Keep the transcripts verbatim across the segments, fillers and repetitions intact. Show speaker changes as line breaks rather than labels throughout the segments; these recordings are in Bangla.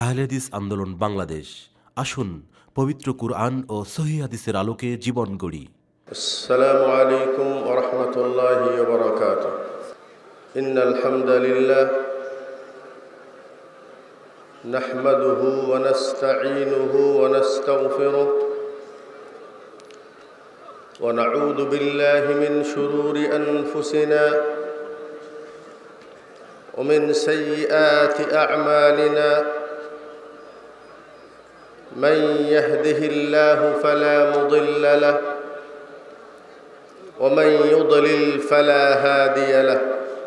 আহলে হাদিস আন্দোলন বাংলাদেশ। আসুন পবিত্র কুরআন ও সহিহ হাদিসের আলোকে জীবন গড়ি।
আসসালামু আলাইকুম ওয়া রাহমাতুল্লাহি ওয়া বারাকাতুহু। ইন্নাল হামদালিল্লাহ নাহমাদুহু ওয়া নাস্তাঈনুহু ওয়া নাস্তাগফিরুহ ওয়া নাউযু বিল্লাহি মিন শুরুরি আনফুসিনা ওয়া মিন সাইয়্যাতি আ'মালিনা। من يهده الله فلا مضل له ومن يضلل فلا هادي له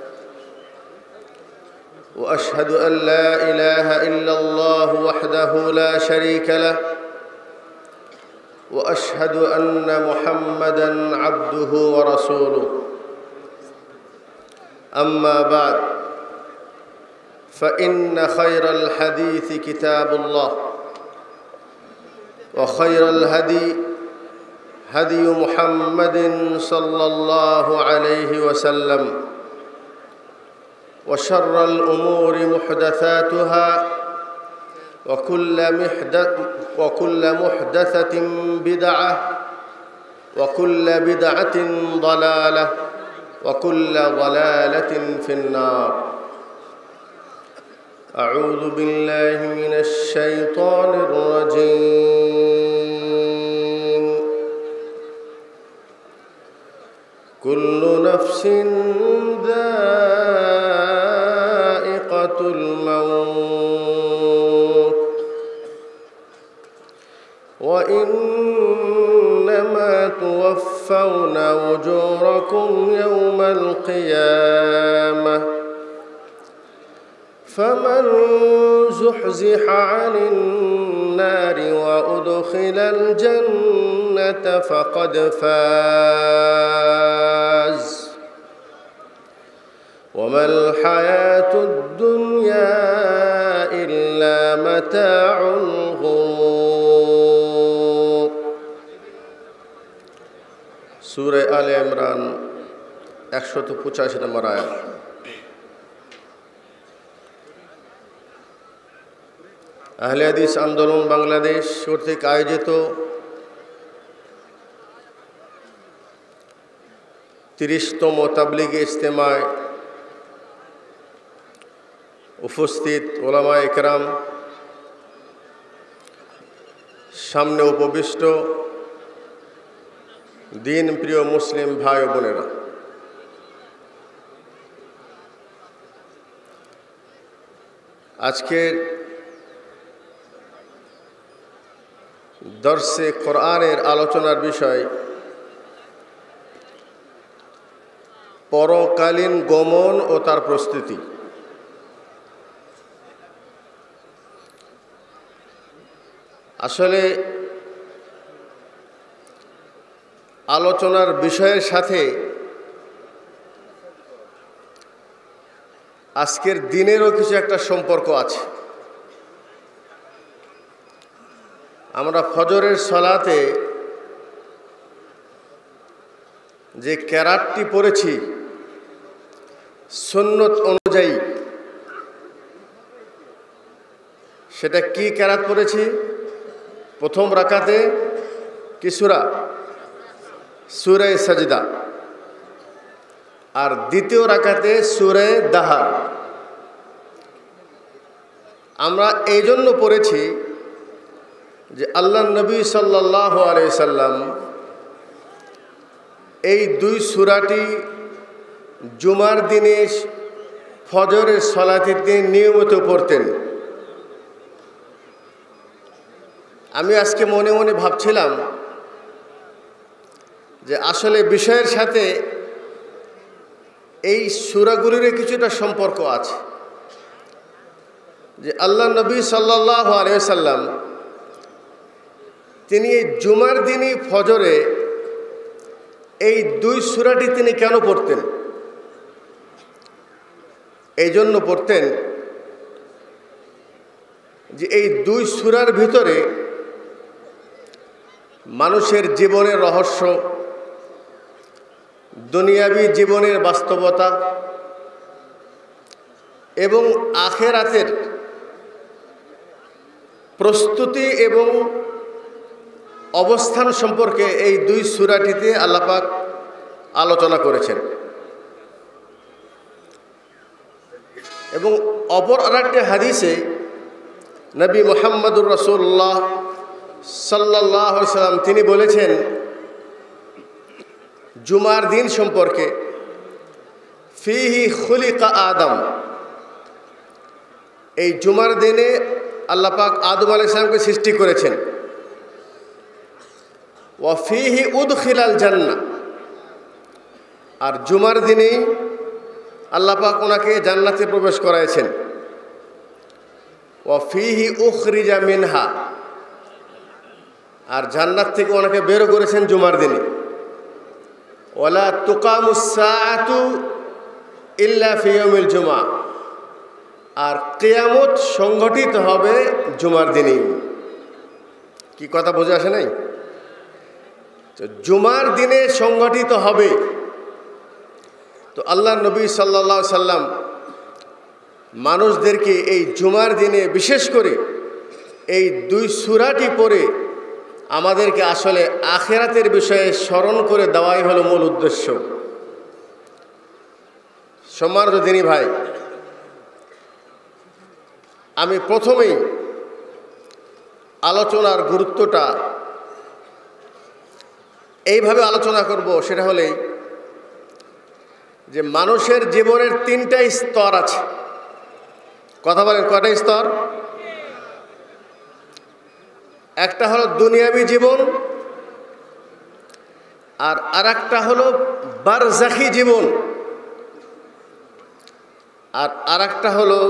واشهد ان لا اله الا الله وحده لا شريك له واشهد ان محمدا عبده ورسوله. اما بعد فان خير الحديث كتاب الله وخير الهدي هدي محمد صلى الله عليه وسلم وشر الأمور محدثاتها وكل محدث وكل محدثة بدعة وكل بدعة ضلالة وكل ضلالة في النار. أعوذ بالله من الشيطان الرجيم. كل نفس ذائقة الموت وإنما توفون أجوركم يوم القيامة فمن زحزح عن النار وأدخل الجنة فقد فاز وما الحياة الدنيا إلا متاع الغرور. সূরা আলে ইমরান একশত পঁচাশি নম্বর আয়াত। আহলে হাদিস আন্দোলন বাংলাদেশ কর্তৃক আয়োজিত তিরিশতম তাবলীগী ইজতেমায় উপস্থিত ওলামায়ে ইকরাম, সামনে উপবিষ্ট দিন প্রিয় মুসলিম ভাই ও বোনেরা, আজকের দর্সে কোরআনের আলোচনার বিষয় পরকালীন গমন ও তার প্রস্তুতি। আসলে আলোচনার বিষয়ের সাথে আজকের দিনেরও কিছু একটা সম্পর্ক আছে। আমরা ফজরের সলাতে যে কেরাতটি পড়েছি সুন্নত অনুযায়ী, সেটা কি কেরাত পড়েছি? প্রথম রাকাতে কি সূরা? সূরা সাজদা। আর দ্বিতীয় রাকাতে সূরা দাহার। আমরা এই জন্য পড়েছি যে আল্লাহ নবী সাল্লাল্লাহু আলাইহি সাল্লাম এই দুই সূরাটি জুমার দিনে ফজরের সালাতের দিন নিয়মিত পড়তেন। আমি আজকে মনে মনে ভাবছিলাম যে আসলে বিষয়ের সাথে এই সূরাগুলির কিছুটা সম্পর্ক আছে। যে আল্লাহ নবী সাল্লাল্লাহু আলাইহি সাল্লাম তিনি এই জুমার দিনই ফজরে এই দুই সূরাটি তিনি কেন পড়তেন? এই জন্য পড়তেন যে এই দুই সূরার ভিতরে মানুষের জীবনের রহস্য, দুনিয়াবী জীবনের বাস্তবতা এবং আখেরাতের প্রস্তুতি এবং অবস্থান সম্পর্কে এই দুই সূরাটিতে আল্লাহ পাক আলোচনা করেছেন। এবং অপর আরেকটি হাদিসে নবী মুহাম্মদুর রাসূলুল্লাহ সাল্লাল্লাহু আলাইহি সাল্লাম তিনি বলেছেন জুমার দিন সম্পর্কে, ফিহি খুলিকা আদম, এই জুমার দিনে আল্লাহ পাক আদম আলাইহিস সালামকে সৃষ্টি করেছেন। ওয়া ফিহি উদখিলাল জান্নাহ, আর জুমার দিনেই আল্লাহ পাক ওনাকে জান্নাতে প্রবেশ করাইছেন। ওয়া ফিহি উখরিজা মিনহা, আর জান্নাত থেকে ওনাকে বের করেছেন জুমার দিনে। ওয়ালা তুকামুস সাআতু ইল্লা ফি ইয়াউমিল জুমআ, আর কিয়ামত সংঘটিত হবে জুমার দিনেই। কি কথা বুঝে আসে নাই? তো জুমার দিনে সংঘটিত হবে। তো আল্লাহ নবী সাল্লাল্লাহু আলাইহি সাল্লাম মানুষদেরকে এই জুমার দিনে বিশেষ করে এই দুই সূরাটি পড়ে আমাদেরকে আসলে আখিরাতের বিষয়ে স্মরণ করে দেওয়াই হলো মূল উদ্দেশ্য। সম্মানিত দিনী ভাই, আমি প্রথমেই আলোচনার গুরুত্বটা এইভাবে আলোচনা করব, সেটা হলেই যে মানুষের জীবনের তিনটা স্তর আছে। কথা বলেন, কয়টা স্তর? একটা হলো দুনিয়াবী জীবন, আর আরেকটা হলো বারজাখি জীবন, আর আরেকটা হলো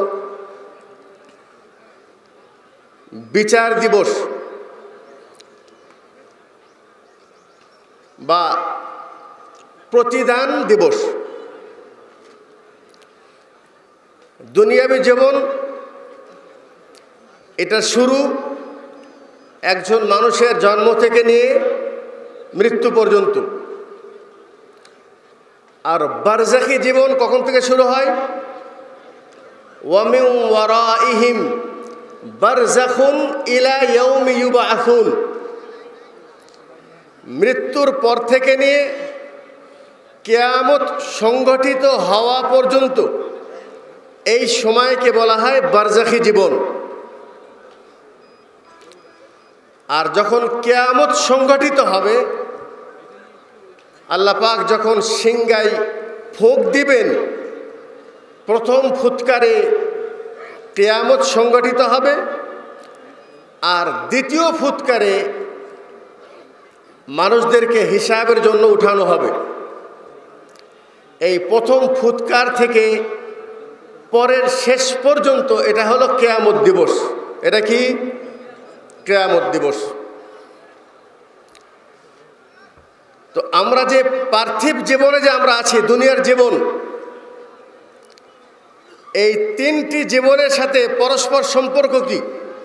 বিচার দিবস বা প্রতিদান দিবস। দুনিয়াবী জীবন এটা শুরু একজন মানুষের জন্ম থেকে নিয়ে মৃত্যু পর্যন্ত। আর বারজাখি জীবন কখন থেকে শুরু হয়? ওয়া মিন ওয়ারাইহিম বারজাখুন ইলা ইয়াউমি ইউবআসুন, মৃত্যুর পর থেকে নিয়ে কিয়ামত সংগঠিত হওয়া পর্যন্ত এই সময়কে বলা হয় বারজাখি জীবন। আর যখন কিয়ামত সংগঠিত হবে, আল্লাহ পাক যখন সিংগায় ফুঁক দিবেন, প্রথম ফুৎকারে কিয়ামত সংগঠিত হবে, আর দ্বিতীয় ফুৎকারে মানুষদেরকে হিসাবের জন্য উঠানো হবে। এই প্রথম ফুৎকার থেকে পরের শেষ পর্যন্ত এটা হলো কিয়ামত দিবস। এটা কি? কিয়ামত দিবস। তো আমরা যে পার্থিব জীবনে যে আমরা আছি, দুনিয়ার জীবন, এই তিনটি জীবনের সাথে পরস্পর সম্পর্ক কি?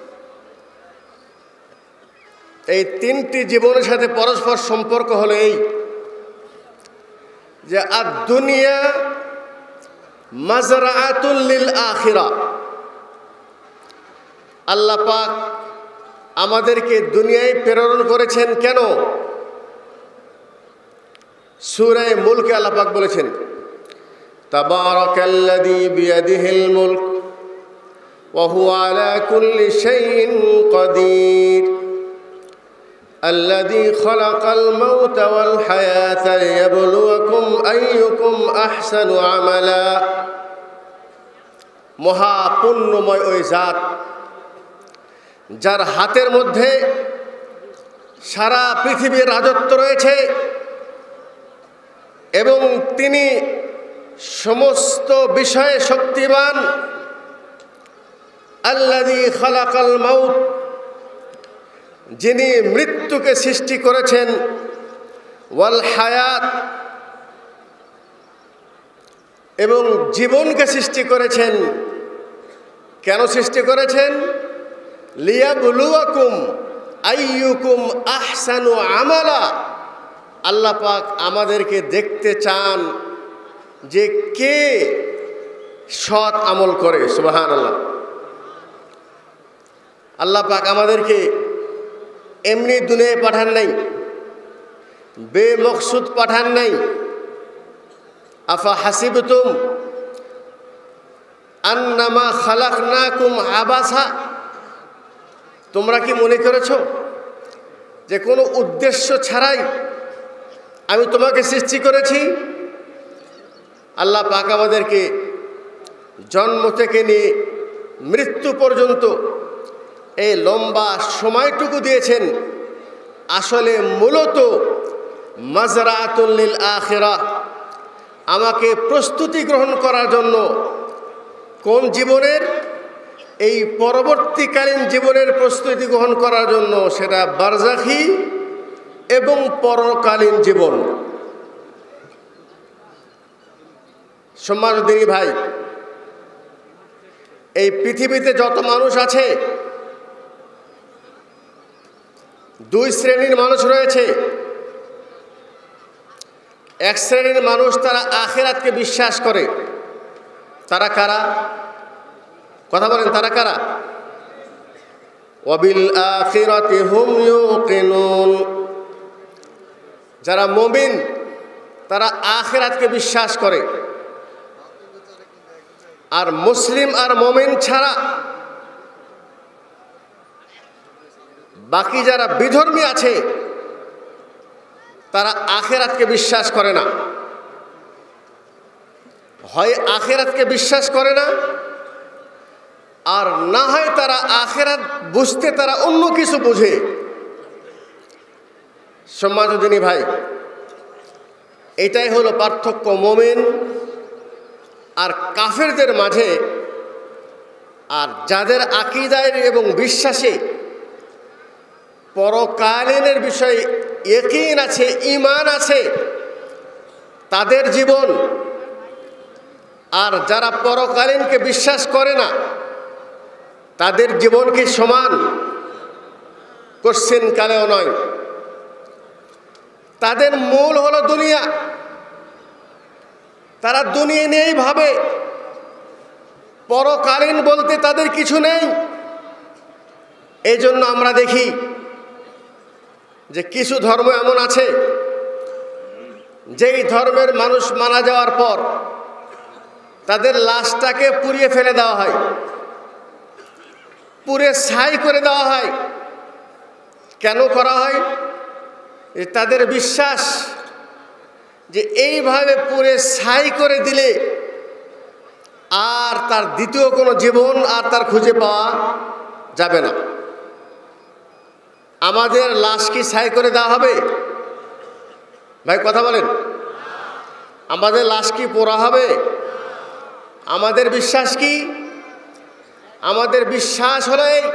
এই তিনটি জীবনের সাথে পরস্পর সম্পর্ক হলো এই যে আদ-দুনিয়া মাজরাআতুল লিল আখিরা। আল্লাহ পাক আমাদেরকে দুনিয়ায় প্রেরণ করেছেন কেন? সূরা মুলকে আল্লাহ পাক বলেছেন, তাবারাকাল্লাযী বিয়াদিহিল মুলক ওয়া হুয়া আলা কুল্লি শাইইন কাদির الذي خلق الموت والحياة ليبلوكم أيكم أحسن عملا। মহাপুণ্যময় ওই জাত যার হাতের মধ্যে সারা পৃথিবীর রাজত্ব রয়েছে এবং তিনি সমস্ত বিষয়ে শক্তিমান। আল্লাযী খালাকাল মাউত, যিনি মৃত্যুকে সৃষ্টি করেছেন, ওয়াল হায়াত, এবং জীবনকে সৃষ্টি করেছেন। কেন সৃষ্টি করেছেন? লিয়াবলুয়াকুম আইয়ুকুম আহসানু আমালা। আল্লাহ পাক আমাদেরকে দেখতে চান যে কে সৎ আমল করে। সুবহানাল্লাহ। আল্লাহ পাক আমাদেরকে এমনি দুনিয়ায় পাঠান নাই, বেমকসুদ পাঠান নাই। আফা হাসিবতুম আন্নামা খালাকনাকুম আবাসা, তোমরা কি মনে করেছো যে কোনো উদ্দেশ্য ছাড়াই আমি তোমাকে সৃষ্টি করেছি? আল্লাহ পাক আমাদেরকে জন্ম থেকে নিয়ে মৃত্যু পর্যন্ত এই লম্বা সময়টুকু দিয়েছেন আসলে মূলত মাজরাতুল লিল আখিরাহ, আমাকে প্রস্তুতি গ্রহণ করার জন্য। কোন জীবনের? এই পরবর্তীকালীন জীবনের প্রস্তুতি গ্রহণ করার জন্য, সেটা বারজাখি এবং পরকালীন জীবন। সম্মানিত দিনী ভাই, এই পৃথিবীতে যত মানুষ আছে দুই শ্রেণীর মানুষ রয়েছে। এক শ্রেণীর মানুষ তারা আখিরাতকে বিশ্বাস করে। তারা কারা? কথা বলেন, তারা কারা? ওয়াবিল আখিরাতি হুম ইউকিনুন, যারা মুমিন তারা আখিরাতকে বিশ্বাস করে। আর মুসলিম আর মুমিন ছাড়া বাকি যারা বিধর্মী আছে তারা আখিরাতকে বিশ্বাস করে না। হয় আখিরাতকে বিশ্বাস করে না, আর না হয় তারা আখিরাত বুঝতে তারা অন্য কিছু বোঝে। সম্মানিত দিনী ভাই, এটাই হলো পার্থক্য মুমিন আর কাফেরদের মাঝে। আর যাদের আকীদায় এবং বিশ্বাসে পরকালীনের বিষয়ে ইয়াকিন আছে, ঈমান আছে, তাদের জীবন। আর যারা পরকালীনকে বিশ্বাস করে না তাদের জীবন কি সমান? কোশ্চেন কালেও নয়। তাদের মূল হলো দুনিয়া, তারা দুনিয়া নিয়েই ভাবে, পরকালীন বলতে তাদের কিছু নেই। এই জন্য আমরা দেখি যে কিছু ধর্ম এমন আছে যেই ধর্মের মানুষ মারা যাওয়ার পর তাদের লাশটাকে পুড়িয়ে ফেলে দেওয়া হয়, পুড়ে ছাই করে দেওয়া হয়। কেন করা হয়? তাদের বিশ্বাস যে এইভাবে পুড়ে ছাই করে দিলে আর তার দ্বিতীয় কোনো জীবন আর তার খুঁজে পাওয়া যাবে না। আমাদের লাশ কি ছাই করে দেওয়া হবে? ভাই কথা বলেন, আমাদের লাশ কি পোড়া হবে? আমাদের বিশ্বাস কি? আমাদের বিশ্বাস হলো এই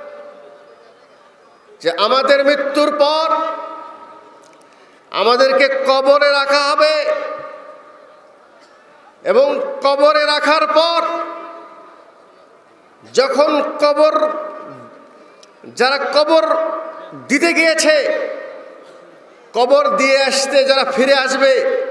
যে আমাদের মৃত্যুর পর আমাদেরকে কবরে রাখা হবে, এবং কবরে রাখার পর যখন কবর যারা কবর দিতে গিয়েছে, কবর দিয়ে আসতে যারা ফিরে আসবে,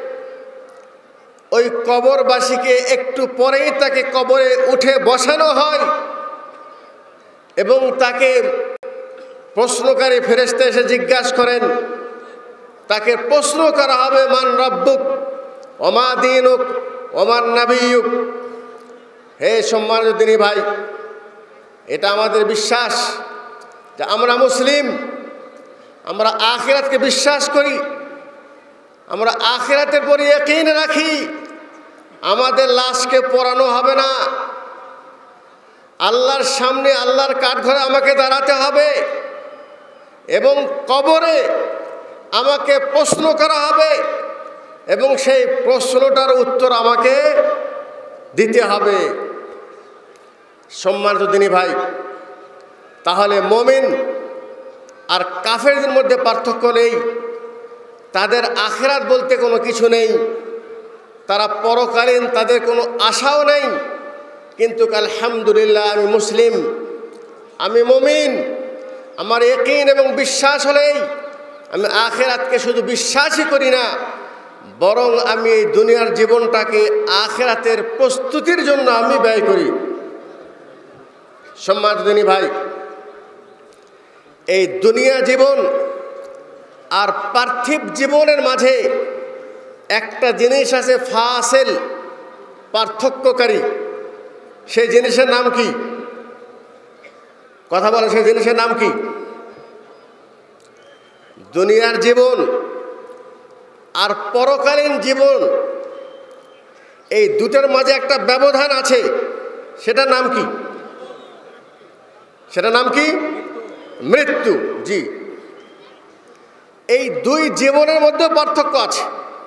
ওই কবরবাসীকে একটু পরেই তাকে কবরে উঠে বসানো হয় এবং তাকে প্রশ্নকারী ফেরেশতা এসে জিজ্ঞাসা করেন, তাকে প্রশ্ন করা হবে, মান রব্বুক ওমা দীনুক ওমান নাবিয়ুক। হে সম্মানিত দিনী ভাই, এটা আমাদের বিশ্বাস যে আমরা মুসলিম, আমরা আখিরাতকে বিশ্বাস করি, আমরা আখিরাতের পরে ইয়াকিন রাখি। আমাদের লাশকে পোড়ানো হবে না, আল্লাহর সামনে আল্লাহর কাঠঘরে আমাকে দাঁড়াতে হবে এবং কবরে আমাকে প্রশ্ন করা হবে এবং সেই প্রশ্নটার উত্তর আমাকে দিতে হবে। সম্মানিত দিনী ভাই, তাহলে মুমিন আর কাফেরদের মধ্যে পার্থক্য নেই। তাদের আখিরাত বলতে কোনো কিছু নেই, তারা পরকালীন তাদের কোনো আশাও নেই। কিন্তু আলহামদুলিল্লাহ আমি মুসলিম, আমি মুমিন, আমার ইয়াকিন এবং বিশ্বাস হলেই আমি আখিরাতকে শুধু বিশ্বাসই করি না, বরং আমি এই দুনিয়ার জীবনটাকে আখিরাতের প্রস্তুতির জন্য আমি ব্যয় করি। সম্মানিত দিনী ভাই, এই দুনিয়া জীবন আর পার্থিব জীবনের মাঝে একটা জিনিস আছে ফাসিল, পার্থক্যকারী। সেই জিনিসের নাম কি? কথা বলেন, সেই জিনিসের নাম কি? দুনিয়ার জীবন আর পরকালীন জীবন, এই দুটোর মাঝে একটা ব্যবধান আছে। সেটার নাম কি? সেটার নাম কি? মৃত্যু। জি, এই দুই জীবনের মধ্যে পার্থক্য আছে।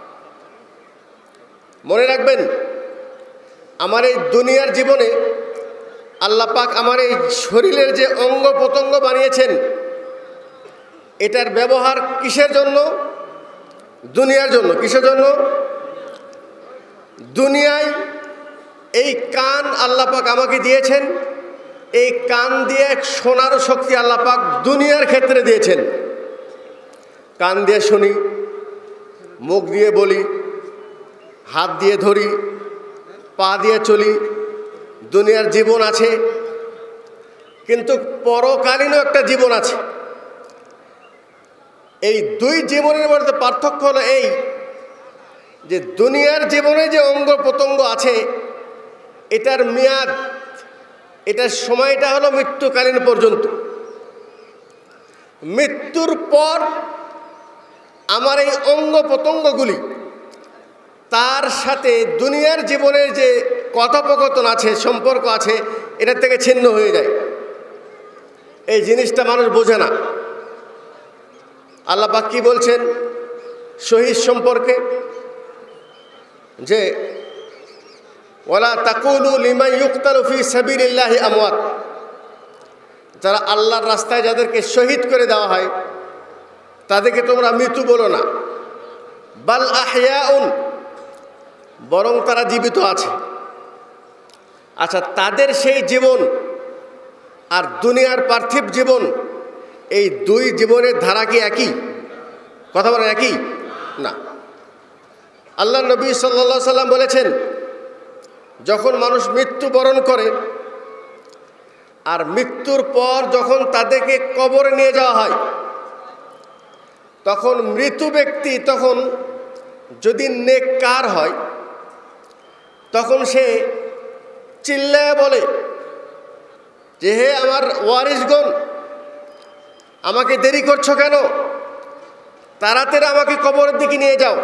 মনে রাখবেন, আমার এই দুনিয়ার জীবনে আল্লাহ পাক আমার এই শরীরের যে অঙ্গ প্রত্যঙ্গ বানিয়েছেন, এটার ব্যবহার কিসের জন্য? দুনিয়ার জন্য। কিসের জন্য? দুনিয়ায় এই কান আল্লাহ পাক আমাকে দিয়েছেন, এই কান দিয়ে শোনার শক্তি আল্লাহ পাক দুনিয়ার ক্ষেত্রে দিয়েছেন। কান দিয়ে শুনি, মুখ দিয়ে বলি, হাত দিয়ে ধরি, পা দিয়ে চলি, দুনিয়ার জীবন আছে। কিন্তু পরকালীনও একটা জীবন আছে। এই দুই জীবনের মধ্যে পার্থক্য হলো এই যে দুনিয়ার জীবনে যে অঙ্গ প্রত্যঙ্গ আছে, এটার মেয়াদ, এটার সময়টা হলো মৃত্যুকালীন পর্যন্ত। মৃত্যুর পর আমার এই অঙ্গ প্রত্যঙ্গগুলি তার সাথে দুনিয়ার জীবনের যে কথোপকথন আছে, সম্পর্ক আছে, এটার থেকে ছিন্ন হয়ে যায়। এই জিনিসটা মানুষ বোঝে না। আল্লাহ পাক কি বলছেন শহীদ সম্পর্কে? যে ওয়ালা তাকুলু লিমান ইউকতালু ফি সাবিলিল্লাহি আমওয়াত, যারা আল্লাহর রাস্তায় যাদেরকে শহীদ করে দেওয়া হয় তাদেরকে তোমরা মৃত্যু বলো না, বাল আহইয়াউন, বরং তারা জীবিত আছে। আচ্ছা, তাদের সেই জীবন আর দুনিয়ার পার্থিব জীবন, এই দুই জীবনের ধারা কি একই? কথা বলেন, একই না। আল্লাহ নবী সাল্লাল্লাহু আলাইহি সাল্লাম বলেছেন, যখন মানুষ মৃত্যুবরণ করে আর মৃত্যুর পর যখন তাদেরকে কবরে নিয়ে যাওয়া হয়, তখন মৃত ব্যক্তি তখন যদি নেককার হয়, তখন সে চিল্লায় বলে যে হে আমার ওয়ারিসগণ, আমাকে দেরি করছো কেন? তাড়াতাড়ি আমাকে কবরের দিকে নিয়ে যাও।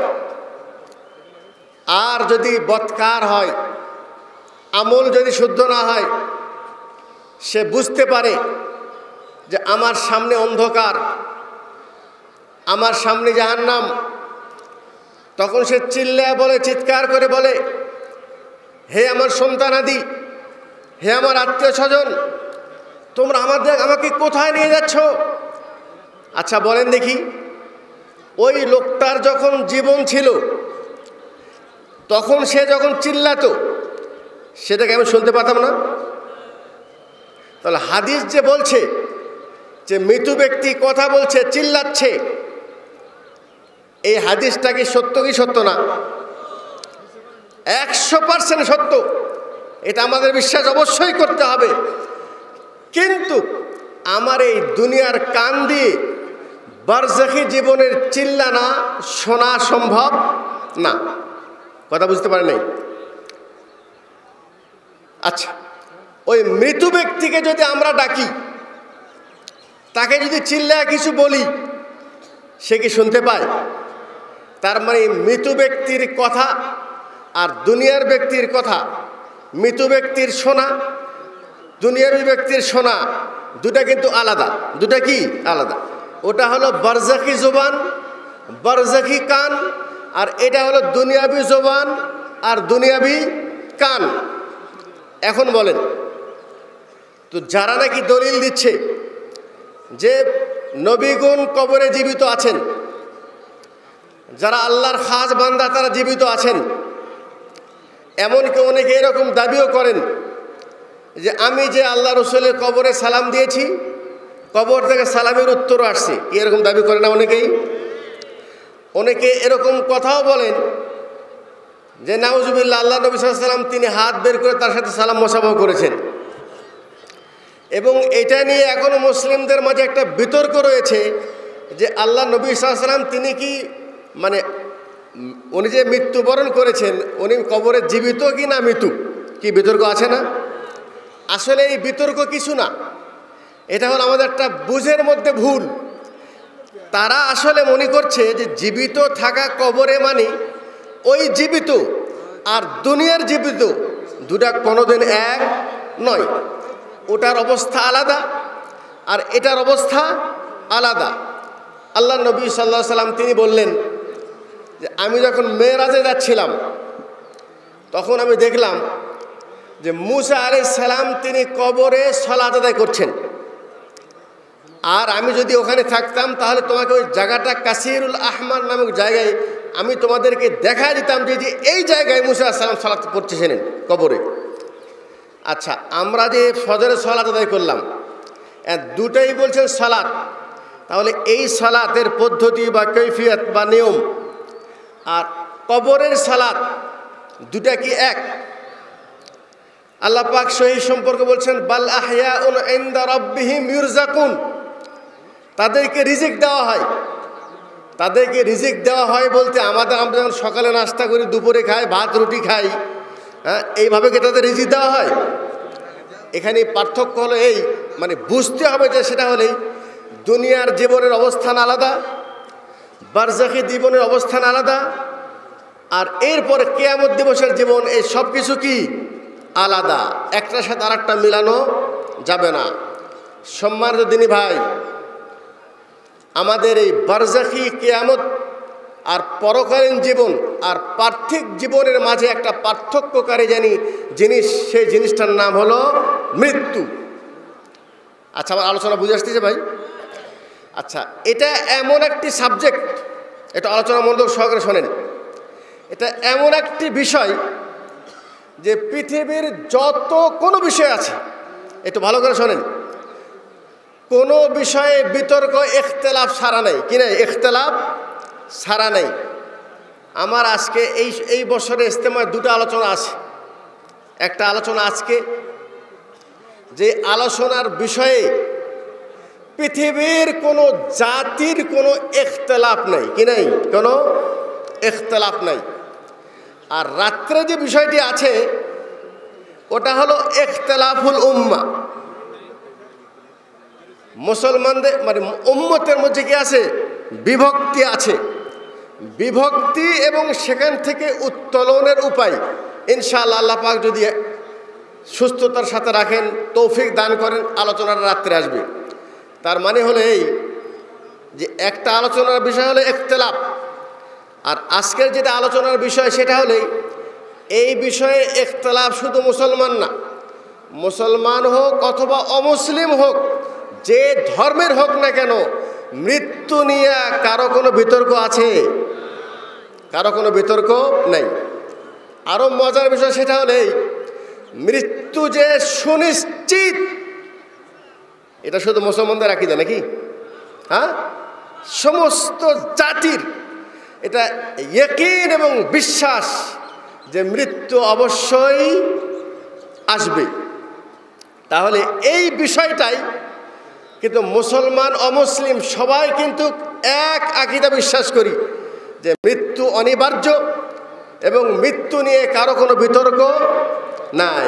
আর যদি বৎকার হয়, আমল যদি শুদ্ধ না হয়, সে বুঝতে পারে যে আমার সামনে অন্ধকার, আমার সামনে জাহান্নাম, তখন সে চিল্লায় বলে, চিৎকার করে বলে, হে আমার সন্তানাদি, হে আমার আত্মীয় স্বজন, তোমরা আমাদের আমাকে কোথায় নিয়ে যাচ্ছ? আচ্ছা বলেন দেখি, ওই লোকটার যখন জীবন ছিল তখন সে যখন চিল্লাতো, সেটাকে আমি শুনতে পাতাম না? তাহলে হাদিস যে বলছে যে মৃত ব্যক্তি কথা বলছে, চিল্লাচ্ছে, এই হাদিসটা কি সত্য কি সত্য না? একশো পার্সেন্ট সত্য। এটা আমাদের বিশ্বাস অবশ্যই করতে হবে। কিন্তু আমার এই দুনিয়ার কান দিয়ে বারজাখী জীবনের চিল্লানা শোনা সম্ভব না। কথা বুঝতে পারে নাই? আচ্ছা, ওই মৃত ব্যক্তিকে যদি আমরা ডাকি, তাকে যদি চিল্লায় কিছু বলি, সে কি শুনতে পায়? তার মানে মৃত ব্যক্তির কথা আর দুনিয়ার ব্যক্তির কথা, মৃত ব্যক্তির শোনা, দুনিয়াবী ব্যক্তির শোনা, দুটা কিন্তু আলাদা। দুটা কি আলাদা? ওটা হলো বারজাখী জবান, বারজাখী কান, আর এটা হলো দুনিয়াবী জবান আর দুনিয়াবী কান। এখন বলেন তো, যারা নাকি দলিল দিচ্ছে যে নবীগণ কবরে জীবিত আছেন, যারা আল্লাহর খাস বান্দা তারা জীবিত আছেন, এমনকি অনেকে এরকম দাবিও করেন যে আমি যে আল্লাহ রসুলের কবরে সালাম দিয়েছি, কবর থেকে সালামের উত্তরও আসছে। এরকম দাবি করে না অনেকেই? অনেকে এরকম কথাও বলেন যে নাউজুবিল্লাহ, আল্লাহ নবী সাল্লাল্লাহু আলাইহি ওয়াসাল্লাম তিনি হাত বের করে তার সাথে সালাম মোসাফা করেছেন। এবং এটা নিয়ে এখনও মুসলিমদের মাঝে একটা বিতর্ক রয়েছে যে আল্লাহ নবী সাল্লাল্লাহু আলাইহি ওয়াসাল্লাম তিনি কি মানে উনি যে মৃত্যুবরণ করেছেন উনি কবরে জীবিত কি না মৃত্যু, কি বিতর্ক আছে না? আসলে এই বিতর্ক কিছু না, এটা হলো আমাদের একটা বুঝের মধ্যে ভুল। তারা আসলে মনে করছে যে জীবিত থাকা কবরে মানে ওই জীবিত আর দুনিয়ার জীবিত দুটা কোনোদিন এক নয়, ওটার অবস্থা আলাদা আর এটার অবস্থা আলাদা। আল্লাহ নবী সাল্লাল্লাহু আলাইহি সাল্লাম তিনি বললেন যে আমি যখন মেরাজে যাচ্ছিলাম তখন আমি দেখলাম যে মুসা আলাইহিস সালাম তিনি কবরে সালাত আদায় করছেন, আর আমি যদি ওখানে থাকতাম তাহলে তোমাকে ওই জায়গাটা কাসিরুল আহমার নামক জায়গায় আমি তোমাদেরকে দেখা দিতাম যে যে এই জায়গায় মুসা আলাইহিস সালাম সালাত পড়তেছেন কবরে। আচ্ছা, আমরা যে ফজরের সালাত আদায় করলাম দুটাই বলছেন সালাত, তাহলে এই সালাতের পদ্ধতি বা কৈফিয়ত বা নিয়ম আর কবরের সালাত দুটা কি এক? আল্লাহ পাক সহিহ সম্পর্কে বলছেন বাল আহয়াউন ইনদা রাব্বিহিম ইরযাকুন, তাদেরকে রিজিক দেওয়া হয়। তাদেরকে রিজিক দেওয়া হয় বলতে আমাদের আমরা যখন সকালে নাস্তা করি, দুপুরে খাই, ভাত রুটি খাই, হ্যাঁ, এইভাবে কি তাদের রিজিক দেওয়া হয়? এখানে পার্থক্য হলো এই, মানে বুঝতে হবে যে সেটা হলেই দুনিয়ার জীবনের অবস্থান আলাদা, বারজাখি জীবনের অবস্থান আলাদা, আর এরপরে কিয়ামত দিবসের জীবন, এই সব কিছু কি আলাদা, একটার সাথে আর একটা মিলানো যাবে না। সম্মানিত দিনী ভাই, আমাদের এই বারজাখি কিয়ামত আর পরকালীন জীবন আর পার্থিব জীবনের মাঝে একটা পার্থক্যকারী জানি জিনিস, সেই জিনিসটার নাম হলো মৃত্যু। আচ্ছা, আমার আলোচনা বুঝে আসতেছে ভাই? আচ্ছা, এটা এমন একটি সাবজেক্ট, এটা আলোচনা মনোযোগ সহকারে শোনেন, এটা এমন একটি বিষয় যে পৃথিবীর যত কোনো বিষয় আছে, একটু ভালো করে শোনেন, কোনো বিষয়ে বিতর্ক ইখতিলাফ ছাড়া নেই, কি নাই? ইখতিলাফ ছাড়া নেই। আমার আজকে এই এই বছরের ইজতেমায় দুটো আলোচনা আছে। একটা আলোচনা আজকে, যে আলোচনার বিষয়ে পৃথিবীর কোনো জাতির কোনো ইখতিলাফ নেই, কি নাই? কোনো ইখতিলাফ নাই। আর রাত্রে যে বিষয়টি আছে ওটা হলো ইখতিলাফুল উম্মাহ, মুসলমানদের মানে উম্মতের মধ্যে কি আছে? বিভক্তি আছে। বিভক্তি এবং সেখান থেকে উত্তোলনের উপায় ইনশাআল্লাহ আল্লাহ পাক যদি সুস্থতার সাথে রাখেন, তৌফিক দান করেন, আলোচনাটা রাত্রে আসবে। তার মানে হলো এই যে একটা আলোচনার বিষয় হলো ইখতিলাফ, আর আজকের যেটা আলোচনার বিষয় সেটা হলেই এই বিষয়ে ইখতিলাফ শুধু মুসলমান না, মুসলমান হোক অথবা অমুসলিম হোক, যে ধর্মের হোক না কেন, মৃত্যু নিয়ে কারো কোনো বিতর্ক আছে? কারো কোনো বিতর্ক নেই। আরো মজার বিষয় সেটা হলেই মৃত্যু যে সুনিশ্চিত, এটা শুধু মুসলমানদের আকীদা নাকি? হ্যাঁ, সমস্ত জাতির এটা ইয়াকিন এবং বিশ্বাস যে মৃত্যু অবশ্যই আসবে। তাহলে এই বিষয়টাই কিন্তু মুসলমান অমুসলিম সবাই কিন্তু এক আকীদা বিশ্বাস করি যে মৃত্যু অনিবার্য এবং মৃত্যু নিয়ে কারো কোনো বিতর্ক নাই।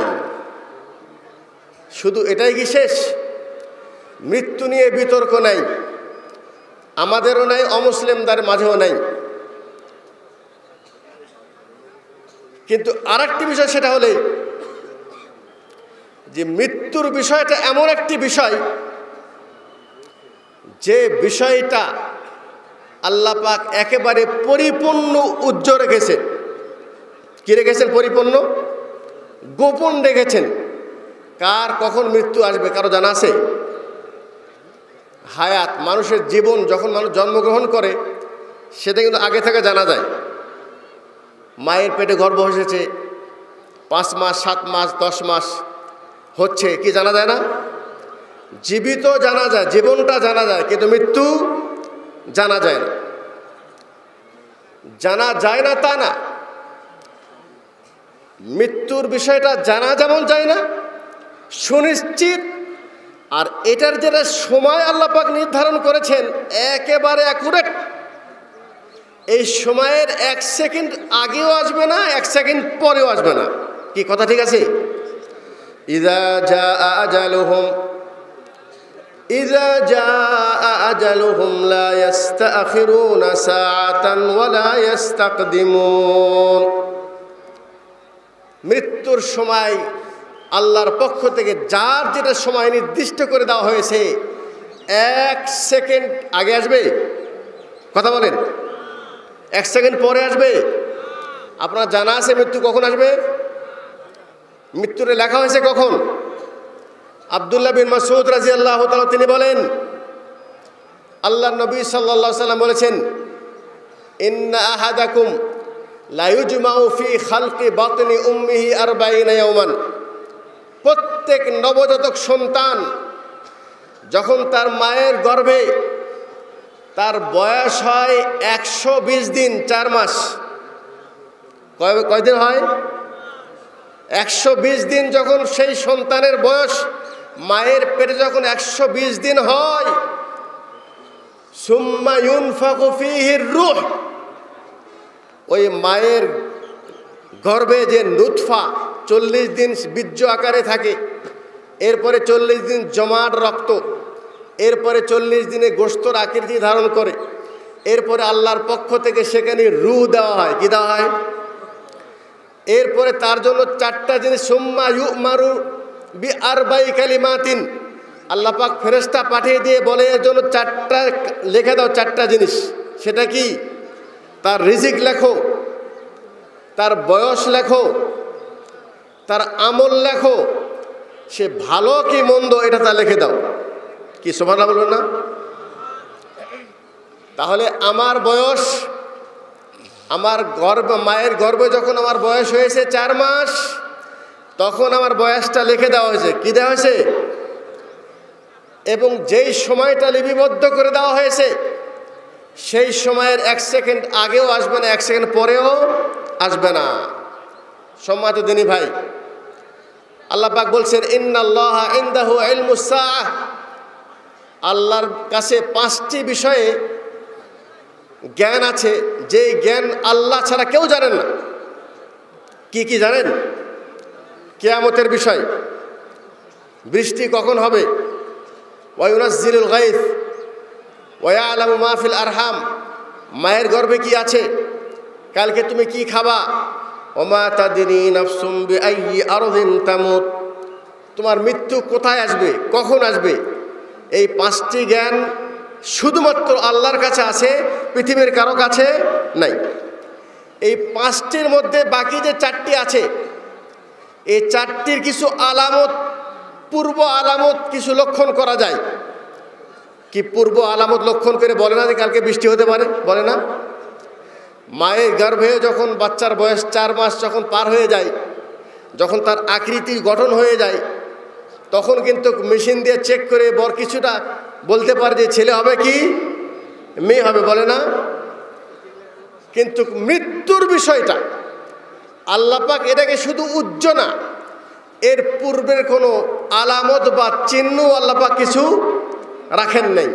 শুধু এটাই কি শেষ? মৃত্যু নিয়ে বিতর্ক নাই, আমাদেরও নাই, অমুসলিমদের মাঝেও নাই। কিন্তু আর একটি বিষয় সেটা হলে যে মৃত্যুর বিষয়টা এমন একটি বিষয় যে বিষয়টা আল্লাহ পাক একেবারে পরিপূর্ণ উজ্জ্বল রেখেছেন। কি রেখেছেন? পরিপূর্ণ গোপন রেখেছেন। কার কখন মৃত্যু আসবে কারো জানা আছে? হায়াত, মানুষের জীবন যখন মানুষ জন্মগ্রহণ করে সেটা কিন্তু আগে থেকে জানা যায়। মায়ের পেটে গর্ভ এসেছে, পাঁচ মাস সাত মাস দশ মাস হচ্ছে, কি জানা যায় না? জীবিত জানা যায়, জীবনটা জানা যায়, কিন্তু মৃত্যু জানা যায় না। জানা যায় না তা না, মৃত্যুর বিষয়টা জানা যেমন যায় না, সুনিশ্চিত আর এটার যেটা সময় আল্লাহ পাক নির্ধারণ করেছেন একেবারে অ্যাকুরেট। এই সময়ের এক সেকেন্ড আগেও আসবে না, এক সেকেন্ড পরেও আসবে না। কি কথা ঠিক আছে? ইযা জাআ আজালুহুম ইযা জাআ আজালুহুম লা ইস্তাখিরুনা সাআতান ওয়া লা ইস্তাকদিমুন। মৃত্যুর সময় আল্লাহর পক্ষ থেকে যার যেটা সময় নির্দিষ্ট করে দেওয়া হয়েছে এক সেকেন্ড আগে আসবে। কথা বলেন, এক সেকেন্ড পরে আসবে? আপনার জানা আছে মৃত্যু কখন আসবে? মৃত্যুরে লেখা হয়েছে কখন? আব্দুল্লাহ বিন মাসউদ রাদিয়াল্লাহু তাআলা তিনি বলেন, আল্লাহর নবী সাল্লাল্লাহু আলাইহি ওয়াসাল্লাম বলেছেন, ইন্না আহাদাকুম লা ইউজমাউ ফি খালকি বাতনি উম্মিহি আরবাঈনা ইয়াওমান। প্রত্যেক নবজাতক সন্তান যখন তার মায়ের গর্ভে তার বয়স হয় একশো বিশ দিন চার মাস। কয় কয়দিন হয়? একশো বিশ দিন। যখন সেই সন্তানের বয়স মায়ের পেটে যখন একশো বিশ দিন হয়, সুম্মা ইউনফাকু ফীহির রূহ, ওই মায়ের গর্ভে যে নুতফা চল্লিশ দিন বীর্য আকারে থাকে, এরপরে চল্লিশ দিন জমাট রক্ত, এরপরে চল্লিশ দিনে গোশতের আকৃতি ধারণ করে, এরপরে আল্লাহর পক্ষ থেকে সেখানে রূহ দেওয়া হয়। কি দেওয়া হয়? এরপরে তার জন্য চারটা জিনিস, সুম্মা ইউমারু বি আরবাই কালিমাতিন, আল্লাহ পাক ফেরেশতা পাঠিয়ে দিয়ে বলে এর জন্য চারটা লিখে দাও, চারটা জিনিস। সেটা কি? তার রিজিক লেখো, তার বয়স লেখো, তার আমল লেখো, সে ভালো কি মন্দ এটা তা লিখে দাও। কি সুবহানাল্লাহ বলবেন না? তাহলে আমার বয়স, আমার গর্ভ মায়ের গর্ভে যখন আমার বয়স হয়েছে চার মাস, তখন আমার বয়সটা লিখে দেওয়া হয়েছে। কি দেওয়া হয়েছে? এবং যেই সময়টা লিপিবদ্ধ করে দেওয়া হয়েছে সেই সময়ের এক সেকেন্ড আগেও আসবে না, এক সেকেন্ড পরেও আসবে না। সম্মানিত দিনী ভাই, আল্লাহ পাক বলছেন, ইন্নাল্লাহা ইনদাহু ইলমুস সাআহ, আল্লাহর কাছে পাঁচটি বিষয়ে জ্ঞান আছে, যেই জ্ঞান আল্লাহ ছাড়া কেউ জানেন না। কি কি জানেন? কিয়ামতের বিষয়, বৃষ্টি কখন হবে, ওয়া ইউনাজ্জিলুল গায়থ, ওয়া ইয়ালামু মা ফিল আরহাম, মায়ের গর্ভে কি আছে, কালকে তুমি কি খাবা, ওয়া মা তাদরি নাফসুম বিআইয়ি আরদিন তামুত, তোমার মৃত্যু কোথায় আসবে, কখন আসবে। এই পাঁচটি জ্ঞান শুধুমাত্র আল্লাহর কাছে আছে, পৃথিবীর কারো কাছে নাই। এই পাঁচটির মধ্যে বাকি যে চারটি আছে, এই চারটির কিছু আলামত, পূর্ব আলামত কিছু লক্ষণ করা যায়। কি পূর্ব আলামত লক্ষণ করে বলে না যে কালকে বৃষ্টি হতে পারে? বলে না? মায়ের গর্ভে যখন বাচ্চার বয়স চার মাস যখন পার হয়ে যায়, যখন তার আকৃতি গঠন হয়ে যায়, তখন কিন্তু মেশিন দিয়ে চেক করে বর কিছুটা বলতে পারে যে ছেলে হবে কি মেয়ে হবে, বলে না? কিন্তু মৃত্যুর বিষয়টা আল্লাহ পাক এটাকে শুধু উজ্জ্ব না, এর পূর্বের কোনো আলামত বা চিহ্ন আল্লাহ পাক কিছু রাখেন নাই।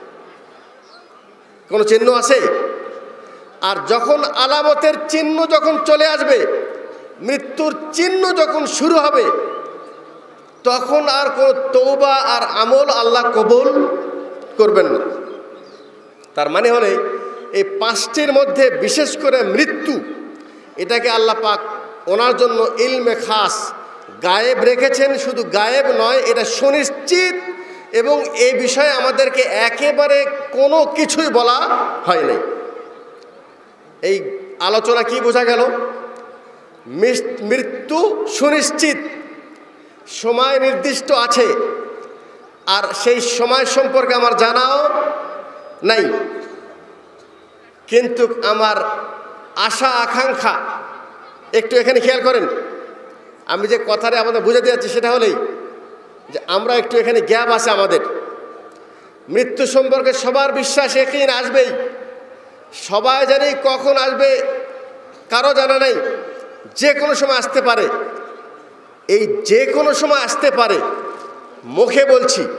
কোনো চিহ্ন আছে? আর যখন আলামতের চিহ্ন যখন চলে আসবে, মৃত্যুর চিহ্ন যখন শুরু হবে, তখন আর কোনো তওবা আর আমল আল্লাহ কবুল করবেন না। তার মানে হলে এই পাঁচটির মধ্যে বিশেষ করে মৃত্যু, এটাকে আল্লাহ পাক ওনার জন্য ইলমে খাস গায়েব রেখেছেন। শুধু গায়েব নয়, এটা সুনিশ্চিত, এবং এই বিষয়ে আমাদেরকে একেবারে কোনো কিছুই বলা হয় নাই। এই আলোচনা কি বোঝা গেল? মৃত্যু সুনিশ্চিত, সময় নির্দিষ্ট আছে, আর সেই সময় সম্পর্কে আমার জানাও নাই, কিন্তু আমার আশা আকাঙ্ক্ষা। একটু এখানে খেয়াল করেন, আমি যে কথাটা আমাদের বুঝাতে যাচ্ছি সেটা হলেই যে আমরা একটু এখানে গ্যাপ আছে আমাদের। মৃত্যু সম্পর্কে সবার বিশ্বাস একদিন আসবেই, সবাই জানি কখন আসবে কারো জানা নাই, যে কোনো সময় আসতে পারে। এই যে কোনো সময় আসতে পারে মুখে বলছি,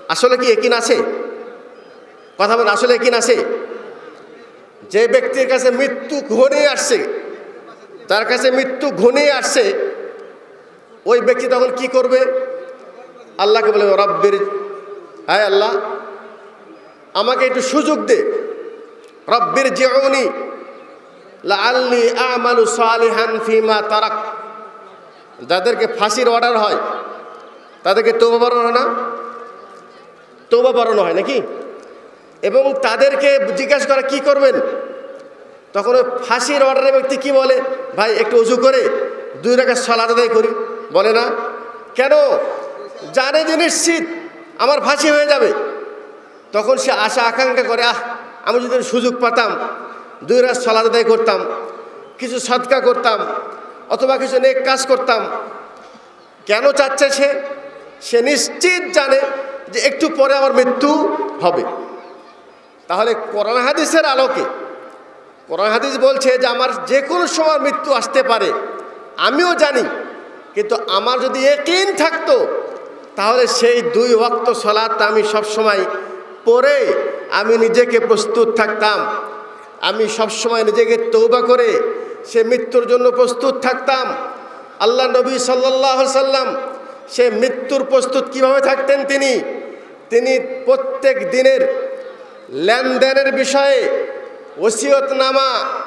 আসলে কি ইয়াকিন আছে? কথা বলেন, আসলে ইয়াকিন আছে? যে ব্যক্তির কাছে মৃত্যু ঘনিয়ে আসছে, তার কাছে মৃত্যু ঘনিয়ে আসছে, ওই ব্যক্তি তখন কি করবে? আল্লাহকে বলে, রব্বির, হায় আল্লাহ আমাকে একটু সুযোগ দে, রব্বির জিউনি লাআল্লি আমালু সালিহান ফিমা তারাক। যাদেরকে ফাঁসির অর্ডার হয় তাদেরকে তওবা বাড়ানো হয় না? তওবা বাড়ানো হয় নাকি? এবং তাদেরকে জিজ্ঞাসা করা কি করবেন, তখন ওই ফাঁসির অর্ডারের ব্যক্তি কি বলে? ভাই একটু উজু করে দুই রাকাত সালাত আদায় করি, বলে না? কেন? জানে যে নিশ্চিত আমার ফাঁসি হয়ে যাবে। তখন সে আশা আকাঙ্ক্ষা করে, আহ আমি যদি সুযোগ পেতাম দুই রাকাত সালাত আদায় করতাম, কিছু সদকা করতাম, অথবা কিছু নেক কাজ করতাম। কেন চাচ্ছে সে? সে নিশ্চিত জানে যে একটু পরে আমার মৃত্যু হবে। তাহলে কোরআন হাদিসের আলোকে, কোরআন হাদিস বলছে যে আমার যে কোনো সময় মৃত্যু আসতে পারে, আমিও জানি, কিন্তু আমার যদি ইয়াকিন থাকতো তাহলে সেই দুই ওয়াক্ত সালাত আমি সবসময় পড়ে আমি নিজেকে প্রস্তুত থাকতাম, আমি সবসময় নিজেকে তওবা করে সে মৃত্যুর জন্য প্রস্তুত থাকতাম। আল্লাহ নবী সাল্লাল্লাহু আলাইহি সাল্লাম সে মৃত্যুর প্রস্তুত কিভাবে থাকতেন? তিনি তিনি প্রত্যেক দিনের লেনদেনের বিষয়ে ওসিয়তনামা,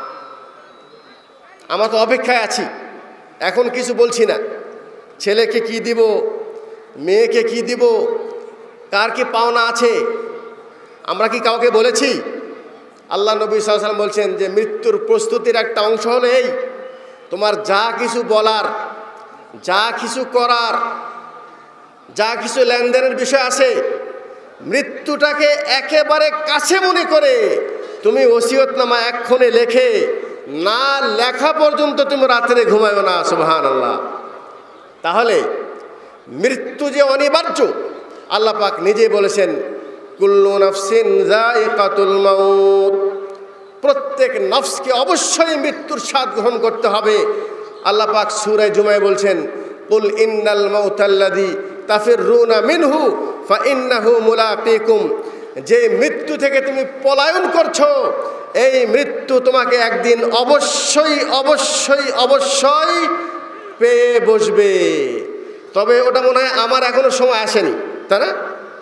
আমরা তো অপেক্ষায় আছি, এখন কিছু বলছি না, ছেলেকে কি দিব, মেয়েকে কি দিব, কার কি পাওনা আছে, আমরা কি কাউকে বলেছি? আল্লাহ নবী সাল্লাল্লাহু আলাইহি ওয়াসাল্লাম বলছেন যে মৃত্যুর প্রস্তুতির একটা অংশ হলো এই, তোমার যা কিছু বলার, যা কিছু করার, যা কিছু লেনদেনের বিষয় আছে, মৃত্যুটাকে একেবারে কাছে মনে করে তুমি ওসিয়তনামা এক্ষণে লেখে না লেখা পর্যন্ত তুমি রাত্রে ঘুমায়ো না। সুবহানাল্লাহ। তাহলে মৃত্যু যে অনিবার্য, আল্লাহ পাক নিজেই বলেছেন কুল্লু নাফসিন যায়িকাতুল মাউত, প্রত্যেক নফসকে অবশ্যই মৃত্যুর স্বাদ গ্রহণ করতে হবে। আল্লাহ পাক সূরা জুমায় বলছেন কুল ইন্নাল মাউতাল্লাযী তাফিররুনা মিনহু ফাইন্নাহু মুলাকিকুম, যে মৃত্যু থেকে তুমি পলায়ন করছো এই মৃত্যু তোমাকে একদিন অবশ্যই অবশ্যই অবশ্যই পেয়ে বসবে। তবে ওটা মনে হয় আমার এখনো সময় আসেনি, তাই না?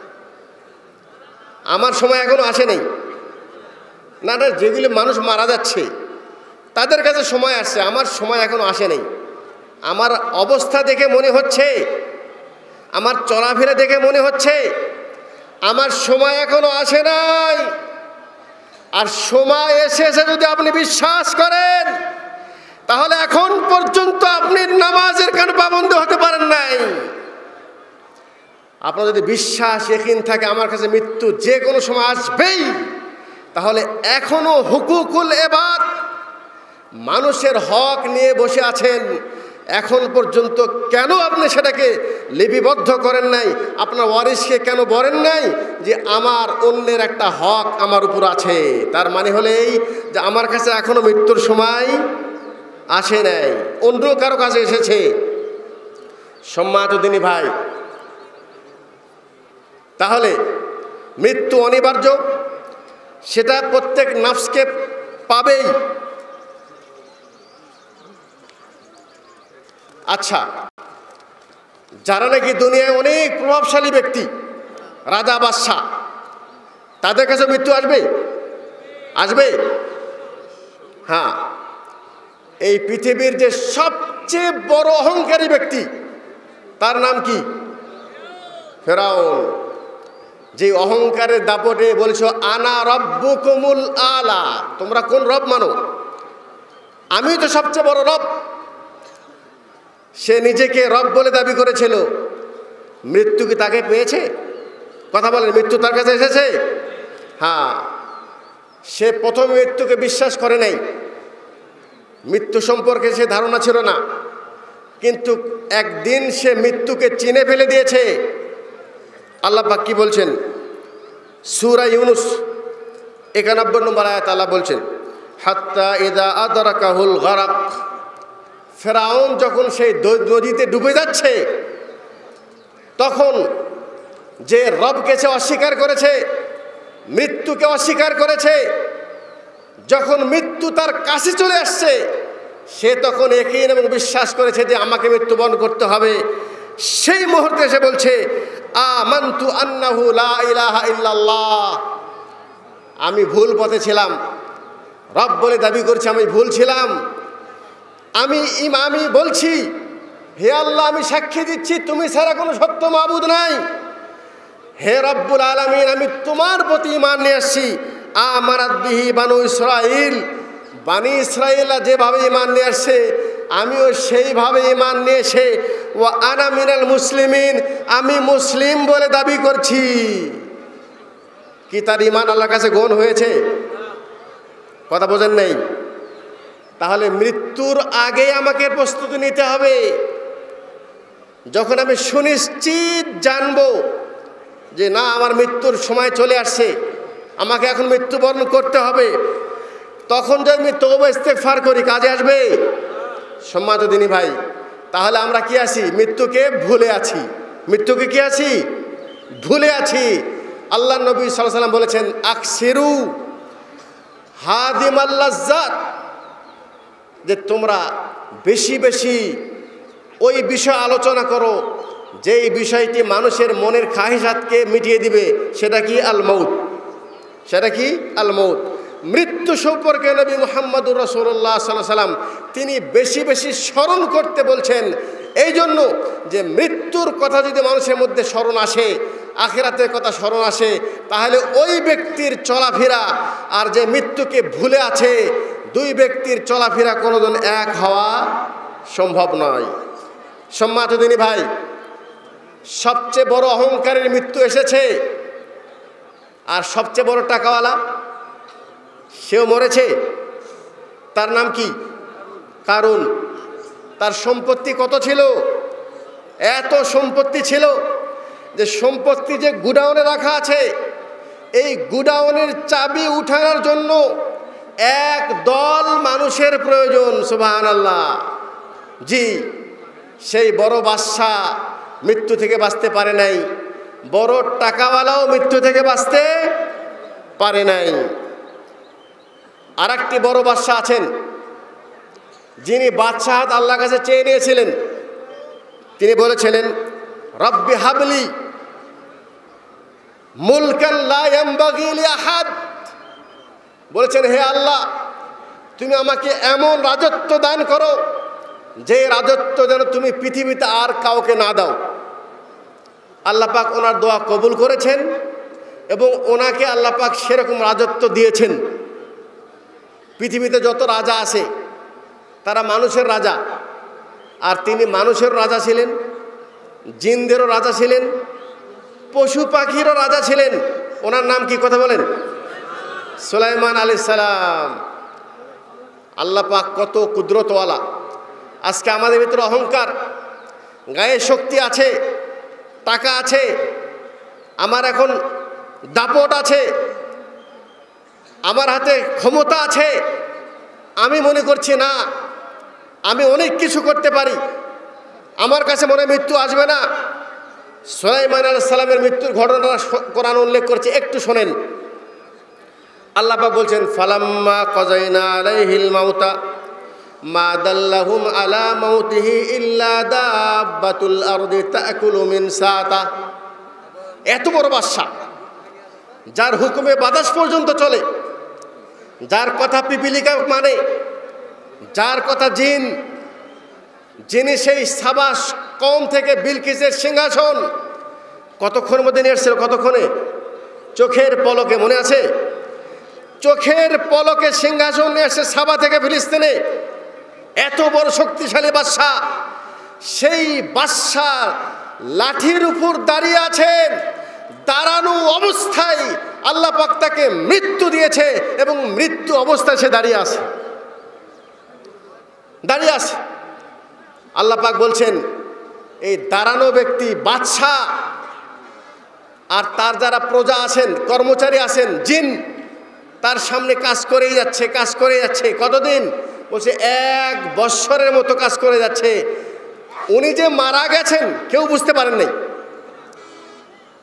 আমার সময় এখনো আসেনি না না, যেগুলি মানুষ মারা যাচ্ছে তাদের কাছে সময় আসছে, আমার সময় এখনো আসেনি। আমার অবস্থা দেখে মনে হচ্ছে, আমার চলাফেরা দেখে মনে হচ্ছে আমার সময় এখনো আসে নাই। আর সময় এসেছে যদি আপনি বিশ্বাস করেন, তাহলে এখন পর্যন্ত আপনি নামাজের কেন পাবন্দ হতে পারেন নাই? আপনার যদি বিশ্বাস ইয়াকিন থাকে আমার কাছে মৃত্যু যে কোনো সময় আসবেই, তাহলে এখনো হুকুকুল ইবাদ, মানুষের হক নিয়ে বসে আছেন, এখন পর্যন্ত কেন আপনি সেটাকে লিপিবদ্ধ করেন নাই? আপনার ওয়ারিসকে কেন বলেন নাই যে আমার অন্যের একটা হক আমার উপর আছে? তার মানে হলো এই যে আমার কাছে এখনো মৃত্যুর সময় আসে নাই, অন্য কারো কাছে এসেছে। সম্মানিত দিনী ভাই, তাহলে মৃত্যু অনিবার্য, সেটা প্রত্যেক নফসকে পাবেই। আচ্ছা, যারা নাকি দুনিয়ায় অনেক প্রভাবশালী ব্যক্তি, রাজা বাদশাহ, তাদের কাছে মৃত্যু আসবে? আসবে। হ্যাঁ, এই পৃথিবীর যে সবচেয়ে বড় অহংকারী ব্যক্তি তার নাম কি? ফেরাউন। যে অহংকারের দাপটে বলেছো আনা রব্বুকুমুল আলা, তোমরা কোন রব মানো? আমি তো সবচেয়ে বড় রব। সে নিজেকে রব বলে দাবি করেছিল। মৃত্যু কি তাকে পেয়েছে? কথা বলেন, মৃত্যু তার কাছে এসেছে? হ্যাঁ, সে প্রথম মৃত্যুকে বিশ্বাস করে নাই, মৃত্যু সম্পর্কে সে ধারণা ছিল না, কিন্তু একদিন সে মৃত্যুকে চিনে ফেলে দিয়েছে। আল্লাহ পাক কি বলছেন? সূরা ইউনুস একানব্বই নম্বর আয়াত আল্লাহ বলছেন হাত্তা ইযা আদরাকাহুল গারাক, ফেরাউন যখন সেই নদীতে ডুবে যাচ্ছে তখন যে রবকে সে অস্বীকার করেছে, মৃত্যুকে অস্বীকার করেছে, যখন মৃত্যু তার কাছে চলে আসছে সে তখন ইয়াকিন এবং বিশ্বাস করেছে যে আমাকে মৃত্যুবরণ করতে হবে। সেই মুহূর্তে সে বলছে আমানতু আন্নাহু লা ইলাহা ইল্লাল্লাহ, আমি ভুল পথে ছিলাম। রব বলে দাবি করছে আমি ভুল ছিলাম। আমি আমি বলছি হে আল্লাহ, আমি সাক্ষী দিচ্ছি তুমি ছাড়া কোনো সত্য মাবুদ নাই। হে রব্বুল আলামিন, আমি তোমার প্রতি ঈমান নিয়ে আসছি। আমানাত বিহি বানু ইসরাইল, বানি ইসরাইলরা যেভাবে ঈমান নিয়ে আসছে আমিও সেইভাবে ঈমান নিয়ে এসে ওয়া আনা মিনাল মুসলিমিন, আমি মুসলিম বলে দাবি করছি। কি তার ঈমান আল্লাহর কাছে গ্রহণ হয়েছে? কথা বোঝেন নাই? তাহলে মৃত্যুর আগে আমাকে প্রস্তুতি নিতে হবে। যখন আমি সুনিশ্চিত জানবো যে না আমার মৃত্যুর সময় চলে আসছে, আমাকে এখন মৃত্যুবরণ করতে হবে, তখন যদি আমি তওবা ইস্তেগফার করি কাজে আসবে? সম্মানিত দিনী ভাই, তাহলে আমরা কি আছি? মৃত্যুকে ভুলে আছি। মৃত্যুকে কি আছি? ভুলে আছি। আল্লাহ নবী সাল্লাল্লাহু আলাইহি ওয়াসাল্লাম বলেছেন আকসিরু হাদিমাল লাজ্জাত, যে তোমরা বেশি বেশি ওই বিষয় আলোচনা করো যেই বিষয়টি মানুষের মনের খাহিসাতকে মিটিয়ে দিবে। সেটা কি? আল মউত। সেটা কি? আল মউত। মৃত্যু সম্পর্কে নবী মুহাম্মদুর রাসূলুল্লাহ সাল্লাল্লাহু আলাইহি ওয়াসাল্লাম তিনি বেশি বেশি স্মরণ করতে বলছেন, এই জন্য যে মৃত্যুর কথা যদি মানুষের মধ্যে স্মরণ আসে, আখিরাতের কথা স্মরণ আসে, তাহলে ওই ব্যক্তির চলাফেরা আর যে মৃত্যুকে ভুলে আছে, দুই ব্যক্তির চলাফেরা কোনোদিন এক হওয়া সম্ভব নয়। সম্মানিত দিনী ভাই, সবচেয়ে বড় অহংকারের মৃত্যু এসেছে, আর সবচেয়ে বড় টাকাওয়ালা সেও মরেছে। তার নাম কি? কারুন। তার সম্পত্তি কত ছিল? এত সম্পত্তি ছিল যে সম্পত্তি যে গুডাউনে রাখা আছে, এই গুডাউনের চাবি উঠানোর জন্য এক দল মানুষের প্রয়োজন। সুবহানাল্লাহ। জি, সেই বড় বাদশা মৃত্যু থেকে বাঁচতে পারে নাই, বড় টাকাওয়ালাও মৃত্যু থেকে বাঁচতে পারে নাই। আর একটি বড় বাদশা আছেন যিনি বাদশাহাত আল্লাহর কাছে চেয়ে নিয়েছিলেন। তিনি বলেছিলেন রব্বি হাবলি মুলকান লা ইয়ানবাগি লি আহাদ, বলেছেন হে আল্লাহ তুমি আমাকে এমন রাজত্ব দান করো যে রাজত্ব যেন তুমি পৃথিবীতে আর কাউকে না দাও। আল্লাহ পাক ওনার দোয়া কবুল করেছেন এবং ওনাকে আল্লাহ পাক সেরকম রাজত্ব দিয়েছেন। পৃথিবীতে যত রাজা আছে তারা মানুষের রাজা, আর তিনি মানুষের রাজা ছিলেন, জিনদেরও রাজা ছিলেন, পশু পাখিরও রাজা ছিলেন। ওনার নাম কি? কথা বলেন। সুলাইমান আলাইহিস সালাম। আল্লাহ পাক কত কুদরতওয়ালা। আজকে আমাদের ভিতরে অহংকার, গায়ে শক্তি আছে, টাকা আছে, আমার এখন দাপট আছে, আমার হাতে ক্ষমতা আছে, আমি মনে করছি না আমি অনেক কিছু করতে পারি, আমার কাছে মনে মৃত্যু আসবে না। সুলাইমান আলাইহিস সালামের মৃত্যুর ঘটনাটা কোরআন উল্লেখ করছে, একটু শোনেন। আল্লাহ পাক বলছেন ফালাম্মা কাযাইনা আলাইহিল মাউতা মা দাল্লাহুম আলা মাউতিহি ইল্লা দাব্বাতুল আরদি তাকুলু মিন সাতা। এত বড় বাদশা, যার হুকুমে বাতাস পর্যন্ত চলে, যার কথা পিপিলিকা মানে, যার কথা জিন, যিনি সেই সাবাস কম থেকে বিলকিসের সিংহাসন কতক্ষণ মধ্যে নিয়ে এসেছিল? কতক্ষণে? চোখের পলকে। মনে আছে? চোখের পলকে সিংহাসন নিয়ে এসে সাবা থেকে ফিলিস্তিনে। এত বড় শক্তিশালী বাদশা, সেই বাদশা লাঠির উপর দাঁড়িয়ে আছেন, দাঁড়ানো অবস্থায় আল্লাহ পাক তাকে মৃত্যু দিয়েছে এবং মৃত্যু অবস্থায় সে দাঁড়িয়ে আছে, দাঁড়িয়ে আছে। আল্লাহ পাক বলছেন এই দাঁড়ানো ব্যক্তি বাদশা, আর তার যারা প্রজা আছেন, কর্মচারী আছেন, জিন, তার সামনে কাজ করেই যাচ্ছে, কাজ করে যাচ্ছে। কতদিন? বলছে এক বৎসরের মতো কাজ করে যাচ্ছে। উনি যে মারা গেছেন কেউ বুঝতে পারেন নাই।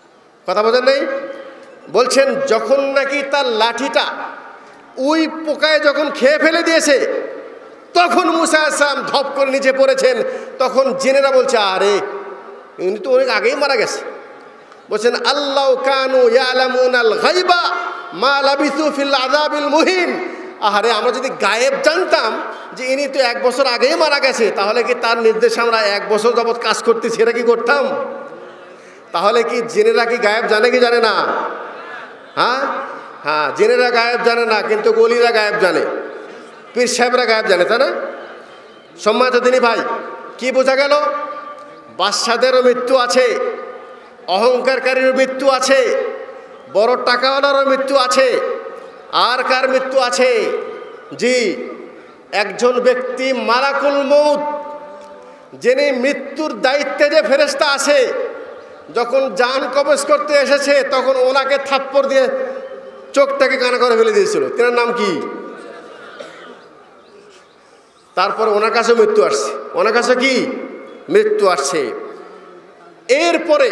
কথা বোঝেন নেই? বলছেন যখন নাকি তার লাঠিটা ওই পোকায় যখন খেয়ে ফেলে দিয়েছে, তখন মুসা আলাইহিস সালাম ধপ করে নিচে পড়েছেন। তখন জিনেরা বলছে আরে উনি তো অনেক আগেই মারা গেছে। বলছেন আল্লাহ কানু ইয়ালামুনাল গায়বা মা লাবিসু ফিল আযাবিল মুহিন। আহারে, আমরা যদি গায়েব জানতাম যে ইনি তো এক বছর আগেই মারা গেছে, তাহলে কি তার নির্দেশে আমরা এক বছর যাবৎ কাজ করতেছি এটা কি করতাম? তাহলে কি জিনেরা কি গায়েব জানে কি জানে না? হ্যাঁ হ্যাঁ, জিনেরা গায়েব জানে না, কিন্তু গলিরা গায়েব জানে, পীর সাহেবরা গায়েব জানে, তাই না? সম্মানিত দিনী ভাই, কি বোঝা গেল? বাদশাদেরও মৃত্যু আছে, অহংকারকারীর মৃত্যু আছে, বড় টাকাওয়ালারও মৃত্যু আছে। আর কার মৃত্যু আছে? জি, একজন ব্যক্তি মালাকুল মউত, যিনি মৃত্যুর দায়িত্বে যে ফেরেশতা আছে, যখন জান কবজ করতে এসেছে তখন ওনাকে থাপ্পড় দিয়ে চোখটাকে কানা করে ফেলে দিয়েছিল। তার নাম কি? তারপর ওনার কাছে মৃত্যু আসছে, ওনার কাছে কি মৃত্যু আসছে। এরপরে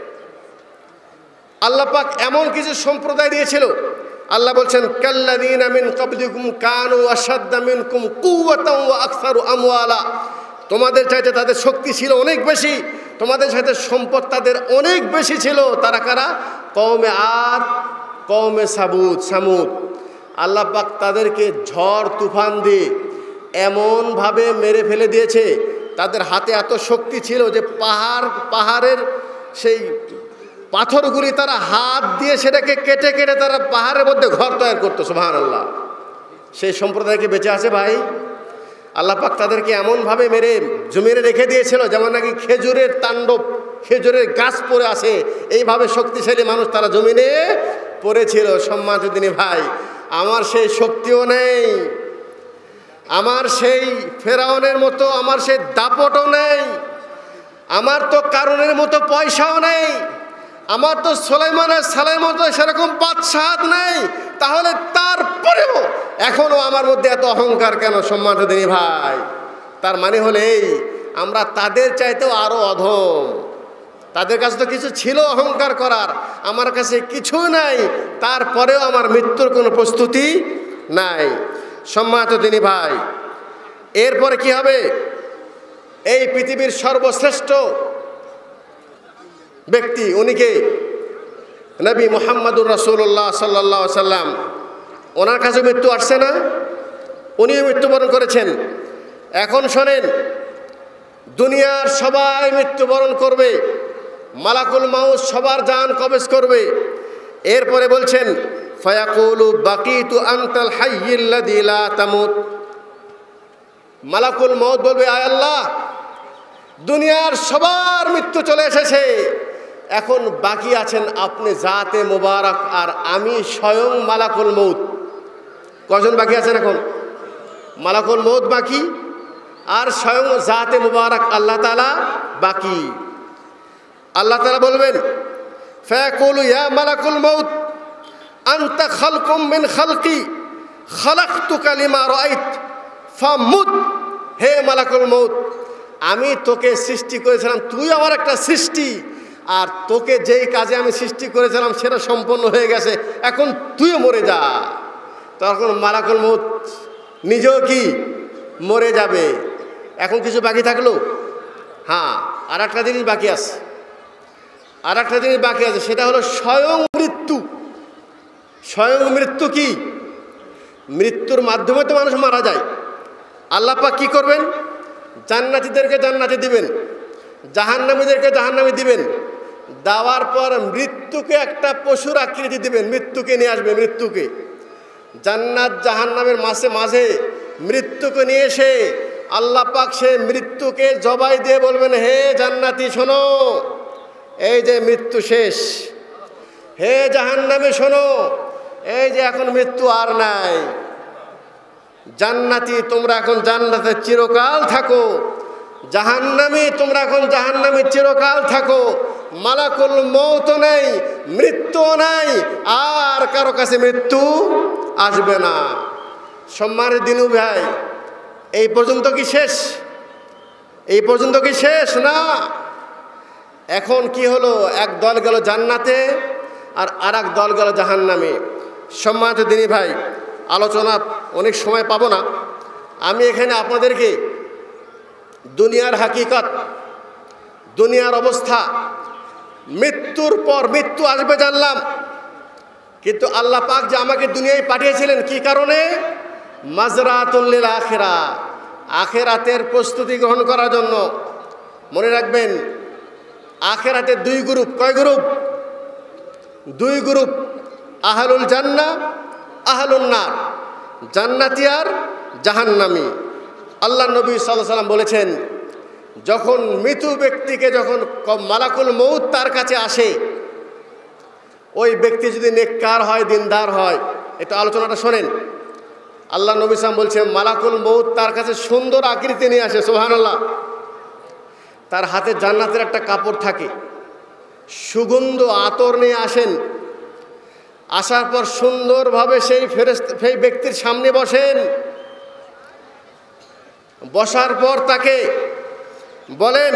আল্লাহ পাক এমন কিছু সম্প্রদায় দিয়েছিল, আল্লাহ বলছেন কাল্লাযীনা মিন ক্বাবলিকুম কানু আশাদ্দা মিনকুম কুওয়াতান ওয়া আকসারু আমওয়ালা। তোমাদের চাইতে তাদের শক্তি ছিল অনেক বেশি, তোমাদের সাথে সম্পদ তাদের অনেক বেশি ছিল। তারা কারা? কওমে আদ, কওমে সামুদ সামুদ আল্লাহ পাক তাদেরকে ঝড় তুফান দিয়ে এমনভাবে মেরে ফেলে দিয়েছে, তাদের হাতে এত শক্তি ছিল যে পাহাড় পাহাড়ের সেই পাথরগুলি তারা হাত দিয়ে সেটাকে কেটে কেটে তারা পাহাড়ের মধ্যে ঘর তৈরি করতো। সুবহানাল্লাহ। সেই সম্প্রদায় কি বেঁচে আছে ভাই? আল্লাহ পাক তাদেরকে এমনভাবে মেরে জমিনে রেখে দিয়েছিল যেমন নাকি খেজুরের তাণ্ডব, খেজুরের গাছ পড়ে আসে, এইভাবে শক্তিশালী মানুষ তারা জমিনে পড়েছিল। সম্মানিত দিনী ভাই, আমার সেই শক্তিও নেই, আমার সেই ফেরাউনের মতো আমার সেই দাপটও নেই, আমার তো কারুনের মতো পয়সাও নেই, আমার তো সুলাইমানের সালের মতো সেরকম বাদশাহত নেই। তাহলে তারপরেও এখনো আমার মধ্যে এত অহংকার কেন? সম্মানিত দিনী ভাই, তার মানে হলে এই আমরা তাদের চাইতেও আরো অধম। তাদের কাছে তো কিছু ছিল অহংকার করার, আমার কাছে কিছু নাই, তারপরেও আমার মৃত্যুর কোনো প্রস্তুতি নাই। সম্মানিত দিনী ভাই, এরপরে কি হবে? এই পৃথিবীর সর্বশ্রেষ্ঠ ব্যক্তি উনিকে নবী মুহাম্মদুর রাসূলুল্লাহ সাল্লাল্লাহু আলাইহি সাল্লাম, ওনার কাছে মৃত্যু আসছে না? উনিও মৃত্যুবরণ করেছেন। এখন শোনেন, দুনিয়ার সবাই মৃত্যুবরণ করবে, মালাকুল মাউত সবার জান কবজ করবে। এরপরে বলছেন ফায়াকুলু বাকিতু আনতাল হাইয়্যুল্লাযী লা তামুত। মালাকুল মাউত বলবে, আয় আল্লাহ, দুনিয়ার সবার মৃত্যু চলে এসেছে, এখন বাকি আছেন আপনি জাতে মুবারক আর আমি স্বয়ং মালাকুল মউত। কজন বাকি আছেন এখন? মালাকুল মউত বাকি আর স্বয়ং জাতে মুবারক আল্লাহ তাআলা বাকি। আল্লাহ তাআলা বলবেন ফায়াকুলু ইয়া মালাকুল মউত আনতা খালকুম মিন খালকি খালাকতুকা লিমা রাআইত ফামুত। হে মালাকুল মউত, আমি তোকে সৃষ্টি করেছিলাম, তুই আমার একটা সৃষ্টি, আর তোকে যেই কাজে আমি সৃষ্টি করেছিলাম সেটা সম্পন্ন হয়ে গেছে, এখন তুইও মরে যা। তখন মালাকুল মউত নিজেও কি মরে যাবে। এখন কিছু বাকি থাকলো? হ্যাঁ, আর একটা জিনিস বাকি আছে, আর একটা জিনিস বাকি আছে, সেটা হলো স্বয়ং মৃত্যু। স্বয়ং মৃত্যু কি? মৃত্যুর মাধ্যমে তো মানুষ মারা যায়। আল্লাহ পাক কি করবেন? জান্নাতীদেরকে জান্নাতে দিবেন, জাহান্নামীদেরকে জাহান্নামে দিবেন। দেওয়ার পর মৃত্যুকে একটা পশুর আকৃতি দিবেন, মৃত্যুকে নিয়ে আসবে। মৃত্যুকে জান্নাত জাহান্নামের মাঝে মাঝে মৃত্যুকে নিয়ে এসে আল্লাহ পাক সে মৃত্যুকে জবাই দিয়ে বলবেন, হে জান্নাতি শোনো, এই যে মৃত্যু শেষ। হে জাহান্নামী শোনো, এই যে এখন মৃত্যু আর নাই। জান্নাতি তোমরা এখন জান্নাতে চিরকাল থাকো, জাহান্নামী তোমরা এখন জাহান্নামে চিরকাল থাকো। মালাকুল মউত নেই, মৃত্যু নাই, আর কারো কাছে মৃত্যু আসবে না। সম্মানের দিনু ভাই, এই পর্যন্ত কি শেষ? এই পর্যন্ত কি শেষ? না, এখন কি হলো, এক দল গেল জান্নাতে আর আর এক দল গেল জাহান্নামে। সম্মানিত দিনী ভাই, আলোচনা অনেক সময় পাবো না, আমি এখানে আপনাদেরকে দুনিয়ার হাকিকত, দুনিয়ার অবস্থা, মৃত্যুর পর মৃত্যু আসবে জানলাম, কিন্তু আল্লাহ পাক যে আমাকে দুনিয়ায় পাঠিয়েছিলেন কি কারণে? মাজরাতুল লিল আখিরা, আখিরাতের প্রস্তুতি গ্রহণ করার জন্য। মনে রাখবেন, আখিরাতের দুই গ্রুপ। কয় গ্রুপ? দুই গ্রুপ, আহলুল জান্নাহ, আহলুন নার, জান্নাতি আর জাহান্নামী। আল্লাহ নবী সাল্লাল্লাহু আলাইহি ওয়াসাল্লাম বলেছেন, যখন মৃত ব্যক্তিকে যখন মালাকুল মউত তার কাছে আসে, ওই ব্যক্তি যদি নেককার হয়, দিনদার হয়, একটু আলোচনাটা শোনেন। আল্লাহ নবী সাল্লাল্লাহু আলাইহি ওয়াসাল্লাম বলছেন, মালাকুল মউত তার কাছে সুন্দর আকৃতি নিয়ে আসে, সুবহানাল্লাহ। তার হাতে জান্নাতের একটা কাপড় থাকে, সুগন্ধ আতর নিয়ে আসেন। আসার পর সুন্দরভাবে সেই ফেরেশতা সেই ব্যক্তির সামনে বসেন। বসার পর তাকে বলেন,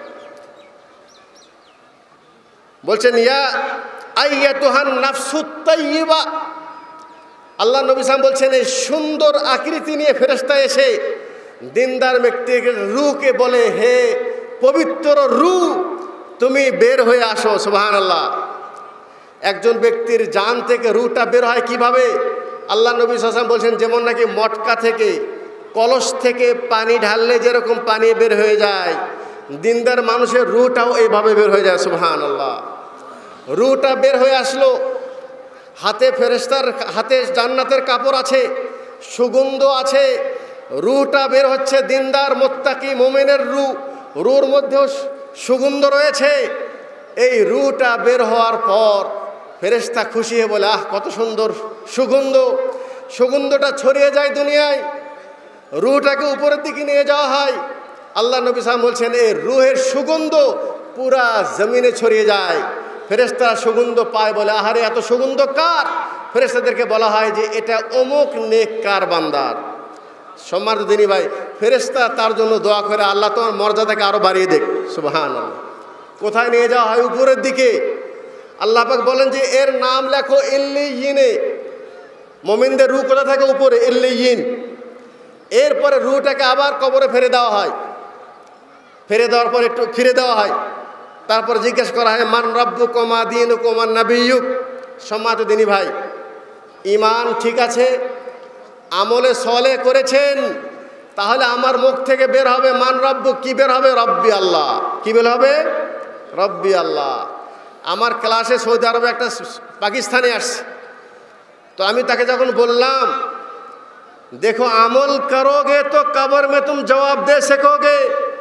বলছেন, ইয়া আইয়াতুহান নাফসুত তাইয়্যিবা। আল্লাহ নবী সাল্লাল্লাহু আলাইহি ওয়াসাল্লাম বলছেন, এই সুন্দর আকৃতি নিয়ে ফেরেশতা এসে দিনদার ব্যক্তির রূহকে বলে, হে পবিত্র রূহ, তুমি বের হয়ে আসো। সুবহানাল্লাহ। একজন ব্যক্তির জান থেকে রূহটা বের হয় কিভাবে? আল্লাহ নবী সাল্লাল্লাহু আলাইহি ওয়াসাল্লাম বলছেন, যেমন নাকি মটকা থেকে, কলস থেকে পানি ঢাললে যেরকম পানি বের হয়ে যায়, দিনদার মানুষের রূহটাও এইভাবে বের হয়ে যায়। সুবহানাল্লাহ। রূহটা বের হয়ে আসলো, হাতে ফেরেশতার হাতে জান্নাতের কাপড় আছে, সুগন্ধ আছে, রূহটা বের হচ্ছে, দিনদার মুত্তাকি মুমিনের রূহ, রূহর মধ্যেও সুগন্ধ রয়েছে। এই রূহটা বের হওয়ার পর ফেরেশতা খুশি হয়ে বলে, আহ কত সুন্দর সুগন্ধ। সুগন্ধটা ছড়িয়ে যায় দুনিয়ায়, রূহটাকে উপরের দিকে নিয়ে যাওয়া হয়। আল্লাহ নবী সাল্লাল্লাহু আলাইহি ওয়াসাল্লাম বলছেন, এই রূহের সুগন্ধ পুরা জমিনে ছড়িয়ে যায়। ফেরেশতারা সুগন্ধ পায়, বলে, আহারে এত সুগন্ধ কার? ফেরেশতাদেরকে বলা হয় যে এটা অমুক নেককার বান্দার। সম্মানিত দিনী ভাই, ফেরেশতা তার জন্য দোয়া করে, আল্লাহ তোমার মর্যাদাকে আরো বাড়িয়ে দেখ। সুবহানাল্লাহ। কোথায় নিয়ে যাওয়া হয়? উপরের দিকে। আল্লাহ পাক বলেন যে এর নাম লেখো ইল্লিয়িনে। মুমিনদের রূহ কোথা থাকে? উপরে, ইল্লিয়িন। এরপরে রূহটাকে আবার কবরে ফেলে দেওয়া হয়, ফেলে দেওয়ার পর একটু ফিরে দেওয়া হয়। তারপর জিজ্ঞেস করা হয়, মান রাব্বুকুম মা দীনুকুম মান নাবিয়্যুক। সম্মানিত দিনী ভাই, ঈমান ঠিক আছে, আমলে সলে করেছেন, তাহলে আমার মুখ থেকে বের হবে মান রাব্বুক। কি বের হবে? রব্বি আল্লাহ। কি বের হবে? রব্বি আল্লাহ। আমার ক্লাসে সৌদি আরবে একটা পাকিস্তানি আসছে, তো আমি তাকে যখন বললাম, দেখো আমল করোগে তো কবর মে তুম জবাব দে সकोगे,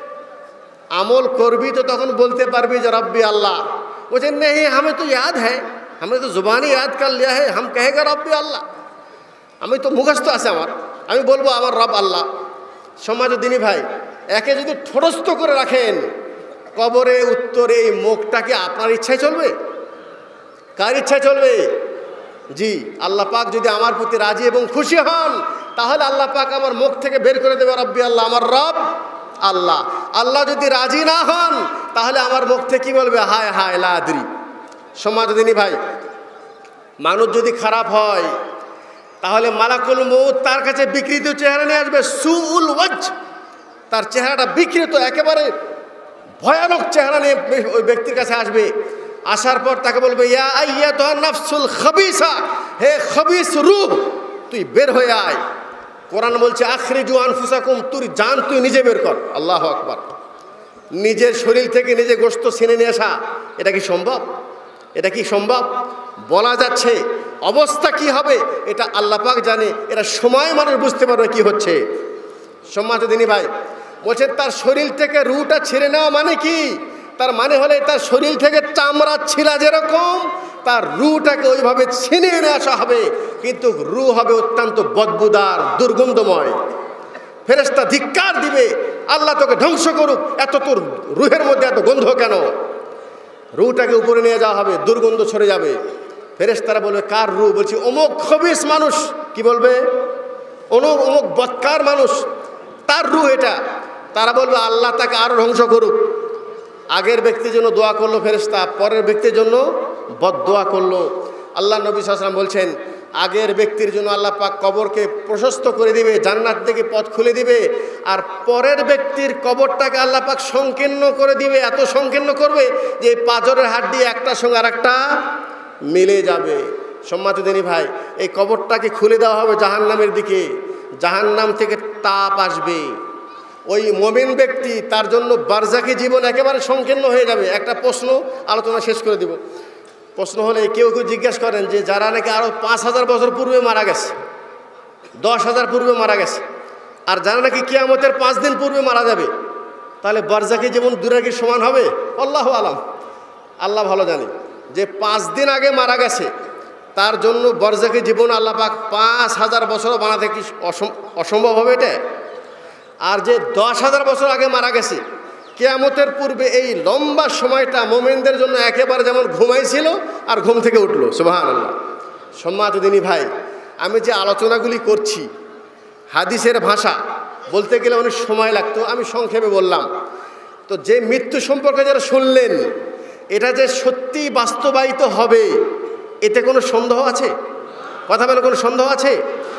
আমল করবি তো তখন বলতে পারবি যে রব্বি আল্লাহ। বলছেন, नहीं हमें तो याद है, हमने तो जुबानी याद कर लिया है, हम कहेगा रब्बी আল্লাহ। আমি তো মুখস্থ আছে আমার, আমি বলবো আমার রব আল্লাহ। সমাজ দিনী ভাই, একে যদি ঠোঁটস্থ করে রাখেন, কবরে উত্তরে এই মুখটা কি আপনার ইচ্ছায় চলবে? কার ইচ্ছায় চলবে? জি, আল্লাহ পাক যদি আমার প্রতি রাজি এবং খুশি হন, তাহলে আল্লাহ পাক আমার মুখ থেকে বের করে দেবে রব্বি আল্লাহ, আমার রব আল্লাহ। আল্লাহ যদি রাজি না হন, তাহলে আমার মুখ থেকে কি বলবে? হায় হায় লা আদরি। সমাজ দিনী ভাই, মানুষ যদি খারাপ হয়, তাহলে মালাকুল মউত তার কাছে বিকৃত চেহারা নিয়ে আসবে, সুউল ওয়াজ। তার চেহারাটা বিকৃত, একেবারে ভয়ানক চেহারা নিয়ে ওই ব্যক্তির কাছে আসবে। আসার পর তাকে বলবে, ইয়া আইয়াতুহান নাফসুল খাবিসা, হে খবিস রূহ, তুই বের হয়ে আয়। কোরআন বলছে, আখরিজু আনফুসাকুম, তুই জান তুই নিজে বের কর। আল্লাহু আকবার। নিজের শরীর থেকে নিজে গোশত ছিনে নিয়ে আসা, এটা কি সম্ভব? এটা কি সম্ভব? বলা যাচ্ছে। অবস্থা কি হবে এটা আল্লাহ পাক জানে, এটা সময় মানুষ বুঝতে পারবে কি হচ্ছে। সম্মানিত দিনী ভাই, বলছে তার শরীর থেকে রূহটা ছিঁড়ে নেওয়া মানে কি? তার মানে হলে তার শরীর থেকে চামড়া ছিঁড়া যেরকম, তার রূহটাকে ওইভাবে ছিনিয়ে নিয়ে আসা হবে, কিন্তু রূহ হবে অত্যন্ত বদবুদার, দুর্গন্ধময়। ফেরেশতা ধিক্কার দিবে, আল্লাহ তোকে ধ্বংস করুক, এত তোর রূহের মধ্যে এত গন্ধ কেন? রূহটাকে উপরে নিয়ে যাওয়া হবে, দুর্গন্ধ ছড়ে যাবে। ফেরেশতারা বলবে, কার রূহ? বলছি অমুক খবিস মানুষ। কি বলবে? অমুক অমুক বদকার মানুষ, তার রূহ এটা। তারা বলবে, আল্লাহ তাকে আরো ধ্বংস করুক। আগের ব্যক্তির জন্য দোয়া করলো ফেরেশতা, পরের ব্যক্তির জন্য বদদোয়া করলো। আল্লাহ নবী সাল্লাল্লাহু আলাইহি ওয়াসাল্লাম বলছেন, আগের ব্যক্তির জন্য আল্লাহ পাক কবরকে প্রশস্ত করে দিবে, জান্নাত থেকে পথ খুলে দিবে, আর পরের ব্যক্তির কবরটাকে আল্লাহ পাক সংকীর্ণ করে দিবে, এত সংকীর্ণ করবে যে এই পাঁজরের হাড্ডি একটার সঙ্গে আর একটা মিলে যাবে। সম্মানিত দিনী ভাই, এই কবরটাকে খুলে দেওয়া হবে জাহান্নামের দিকে, জাহান্নাম থেকে তাপ আসবে। ওই মুমিন ব্যক্তি, তার জন্য বারজাকি জীবন একেবারে সংকীর্ণ হয়ে যাবে। একটা প্রশ্ন আলোচনা শেষ করে দিব। প্রশ্ন হলে কেউ কেউ জিজ্ঞেস করেন যে যারা নাকি আরও পাঁচ হাজার বছর পূর্বে মারা গেছে, দশ হাজার পূর্বে মারা গেছে, আর যারা নাকি কিয়ামতের পাঁচ দিন পূর্বে মারা যাবে, তাহলে বারজাকি জীবন দূরে কি সমান হবে? আল্লাহু আলাম, আল্লাহ ভালো জানে। যে পাঁচ দিন আগে মারা গেছে তার জন্য বারজাকি জীবন আল্লাহ পাক পাঁচ হাজার বছরও বানাতে কি অসম্ভব হবে এটা? আর যে দশ হাজার বছর আগে মারা গেছে, কিয়ামতের পূর্বে এই লম্বা সময়টা মুমিনদের জন্য একেবারে যেমন ঘুমাইছিল আর ঘুম থেকে উঠলো। সুবহানাল্লাহ। সম্মানিত দিনী ভাই, আমি যে আলোচনাগুলি করছি হাদিসের ভাষা বলতে গেলে অনেক সময় লাগতো, আমি সংক্ষেপে বললাম। তো যে মৃত্যু সম্পর্কে যারা শুনলেন, এটা যে সত্যি বাস্তবায়িত হবে এতে কোনো সন্দেহ আছে? কথা বলে কোনো সন্দেহ আছে?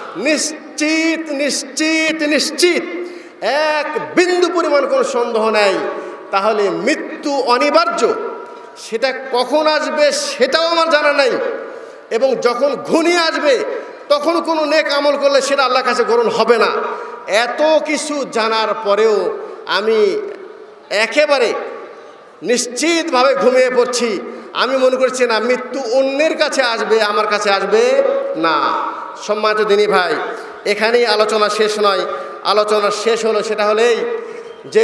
নিশ্চিত নিশ্চিত নিশ্চিত, এক বিন্দু পরিমাণ কোনো সন্দেহ নাই। তাহলে মৃত্যু অনিবার্য, সেটা কখন আসবে সেটাও আমার জানা নাই, এবং যখন ঘনিয়ে আসবে তখন কোনো নেক আমল করলে সেটা আল্লাহর কাছে গ্রহণ হবে না। এত কিছু জানার পরেও আমি একেবারে নিশ্চিতভাবে ঘুমিয়ে পড়ছি। আমি মনে করছি না মৃত্যু অন্যের কাছে আসবে, আমার কাছে আসবে না। সম্মানিত দিনী ভাই, এখানেই আলোচনা শেষ নয়। আলোচনা শেষ হলো সেটা হলেই যে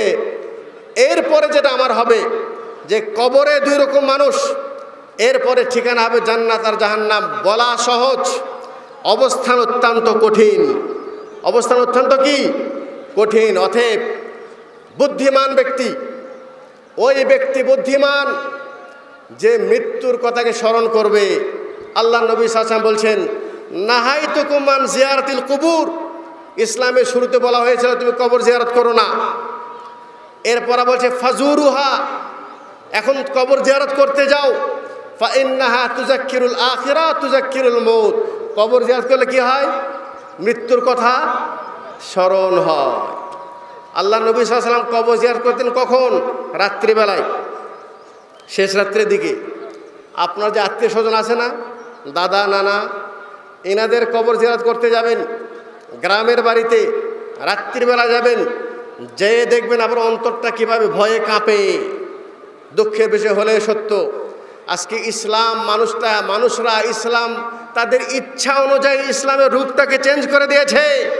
এরপরে যেটা আমার হবে, যে কবরে দুই রকম মানুষ, এরপরে ঠিকানা হবে জান্নাত আর জাহান্নাম। বলা সহজ, অবস্থান অত্যন্ত কঠিন। অবস্থান অত্যন্ত কি কঠিন। অতএব বুদ্ধিমান ব্যক্তি, ওই ব্যক্তি বুদ্ধিমান যে মৃত্যুর কথাকে স্মরণ করবে। আল্লাহ নবী সাল্লাল্লাহু আলাইহি ওয়াসাল্লাম বলছেন, নাহাইতুকুম আন জিয়ারাতিল কুবুর। ইসলামের শুরুতে বলা হয়েছিল তুমি কবর জিয়ারত করো না। এরপর বলছে ফাজুরুহা, এখন কবর জিয়ারত করতে যাও। ফা ইন্নাহা তুযাক্কিরুল আখিরা তুযাক্কিরুল মউত। কবর জিয়ারত করলে কি হয়? মৃত্যুর কথা স্মরণ হয়। আল্লাহ নবী সাল্লাল্লাহু আলাইহি ওয়াসাল্লাম কবর জিয়ারত করতেন কখন? রাত্রিবেলায়, শেষ রাত্রের দিকে। আপনার যে আত্মীয় স্বজন আছে না, দাদা নানা, এনাদের কবর জিয়ারত করতে যাবেন, গ্রামের বাড়িতে রাত্রিবেলা যাবেন, যেয়ে দেখবেন আপনার অন্তরটা কীভাবে ভয়ে কাঁপে। দুঃখের বিষয় হলে সত্য, আজকে ইসলাম মানুষটা মানুষরা ইসলাম তাদের ইচ্ছা অনুযায়ী ইসলামের রূপটাকে চেঞ্জ করে দিয়েছে।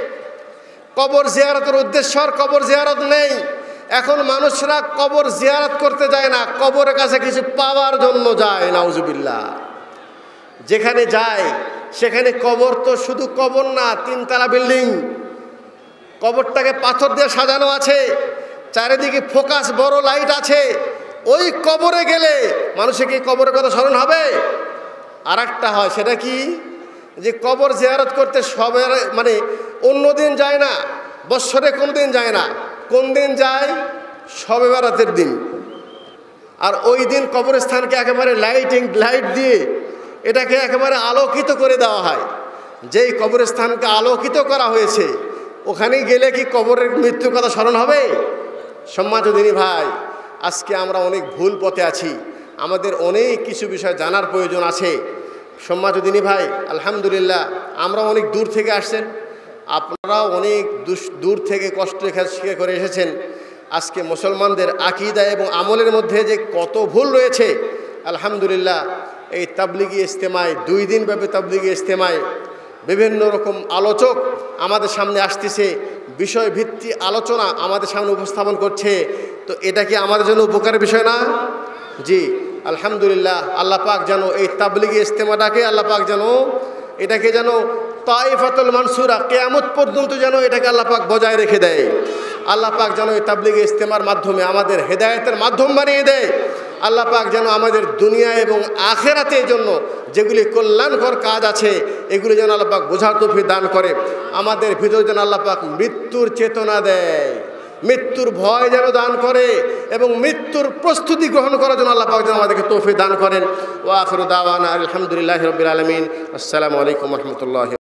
কবর জিয়ারতের উদ্দেশ্য আর কবর জিয়ারত নেই। এখন মানুষরা কবর জিয়ারত করতে যায় না, কবরের কাছে কিছু পাওয়ার জন্য যায়। নাউজুবিল্লাহ। যেখানে যায় সেখানে কবর তো শুধু কবর না, তিনতলা বিল্ডিং, কবরটাকে পাথর দিয়ে সাজানো আছে, চারিদিকে ফোকাস বড় লাইট আছে। ওই কবরে গেলে মানুষের কি কবরের কথা স্মরণ হবে? আর একটা হয়, সেটা কি যে কবর জিয়ারত করতে সবের মানে অন্য দিন যায় না, বৎসরে কোনো দিন যায় না। কোন দিন যায়? শবে বরাতের দিন। আর ওই দিন কবরস্থানকে একেবারে লাইটিং লাইট দিয়ে এটাকে একেবারে আলোকিত করে দেওয়া হয়। যেই কবরস্থানকে আলোকিত করা হয়েছে ওখানে গেলে কি কবরের মৃত্যুর কথা স্মরণ হবে? সম্মানিত দিনী ভাই, আজকে আমরা অনেক ভুল পথে আছি, আমাদের অনেক কিছু বিষয় জানার প্রয়োজন আছে। সম্মানিত দিনী ভাই, আলহামদুলিল্লাহ আমরা অনেক দূর থেকে আসছেন, আপনারাও অনেক দূর থেকে কষ্ট স্বীকার করে এসেছেন। আজকে মুসলমানদের আকীদা এবং আমলের মধ্যে যে কত ভুল রয়েছে, আলহামদুলিল্লাহ এই তাবলিগি ইজতেমায়, দুই দিন ব্যাপী তাবলিগি ইজতেমায় বিভিন্ন রকম আলোচক আমাদের সামনে আসতেছে, বিষয়ভিত্তিক আলোচনা আমাদের সামনে উপস্থাপন করছে। তো এটা কি আমাদের জন্য উপকারের বিষয় না? জি আলহামদুলিল্লাহ। আল্লাহ পাক যেন এই তাবলিগি ইজতেমাটাকে আল্লাহ পাক যেন এটাকে যেন তাইফাতুল মানসুরা কিয়ামত পর্যন্ত যেন এটাকে আল্লাহ পাক বজায় রেখে দেয়। আল্লাহ পাক যেন এই তাবলিগি ইজতেমার মাধ্যমে আমাদের হেদায়েতের মাধ্যম বানিয়ে দেয়। আল্লাহ পাক যেন আমাদের দুনিয়া এবং আখেরাতের জন্য যেগুলি কল্যাণকর কাজ আছে এগুলি যেন আল্লাহ পাক বোঝার তৌফিক দান করে। আমাদের ভিতরে যেন আল্লাহ পাক মৃত্যুর চেতনা দেয়। মৃত্যুর ভয় যেন দান করে এবং মৃত্যুর প্রস্তুতি গ্রহণ করার জন্য আল্লাহ পাক যেন আমাদেরকে তৌফিক দান করেন। ওয়া আখিরু দাওয়ানা আলহামদুলিল্লাহি রাব্বিল আলামিন। আসসালামু আলাইকুম ওয়া রাহমাতুল্লাহি।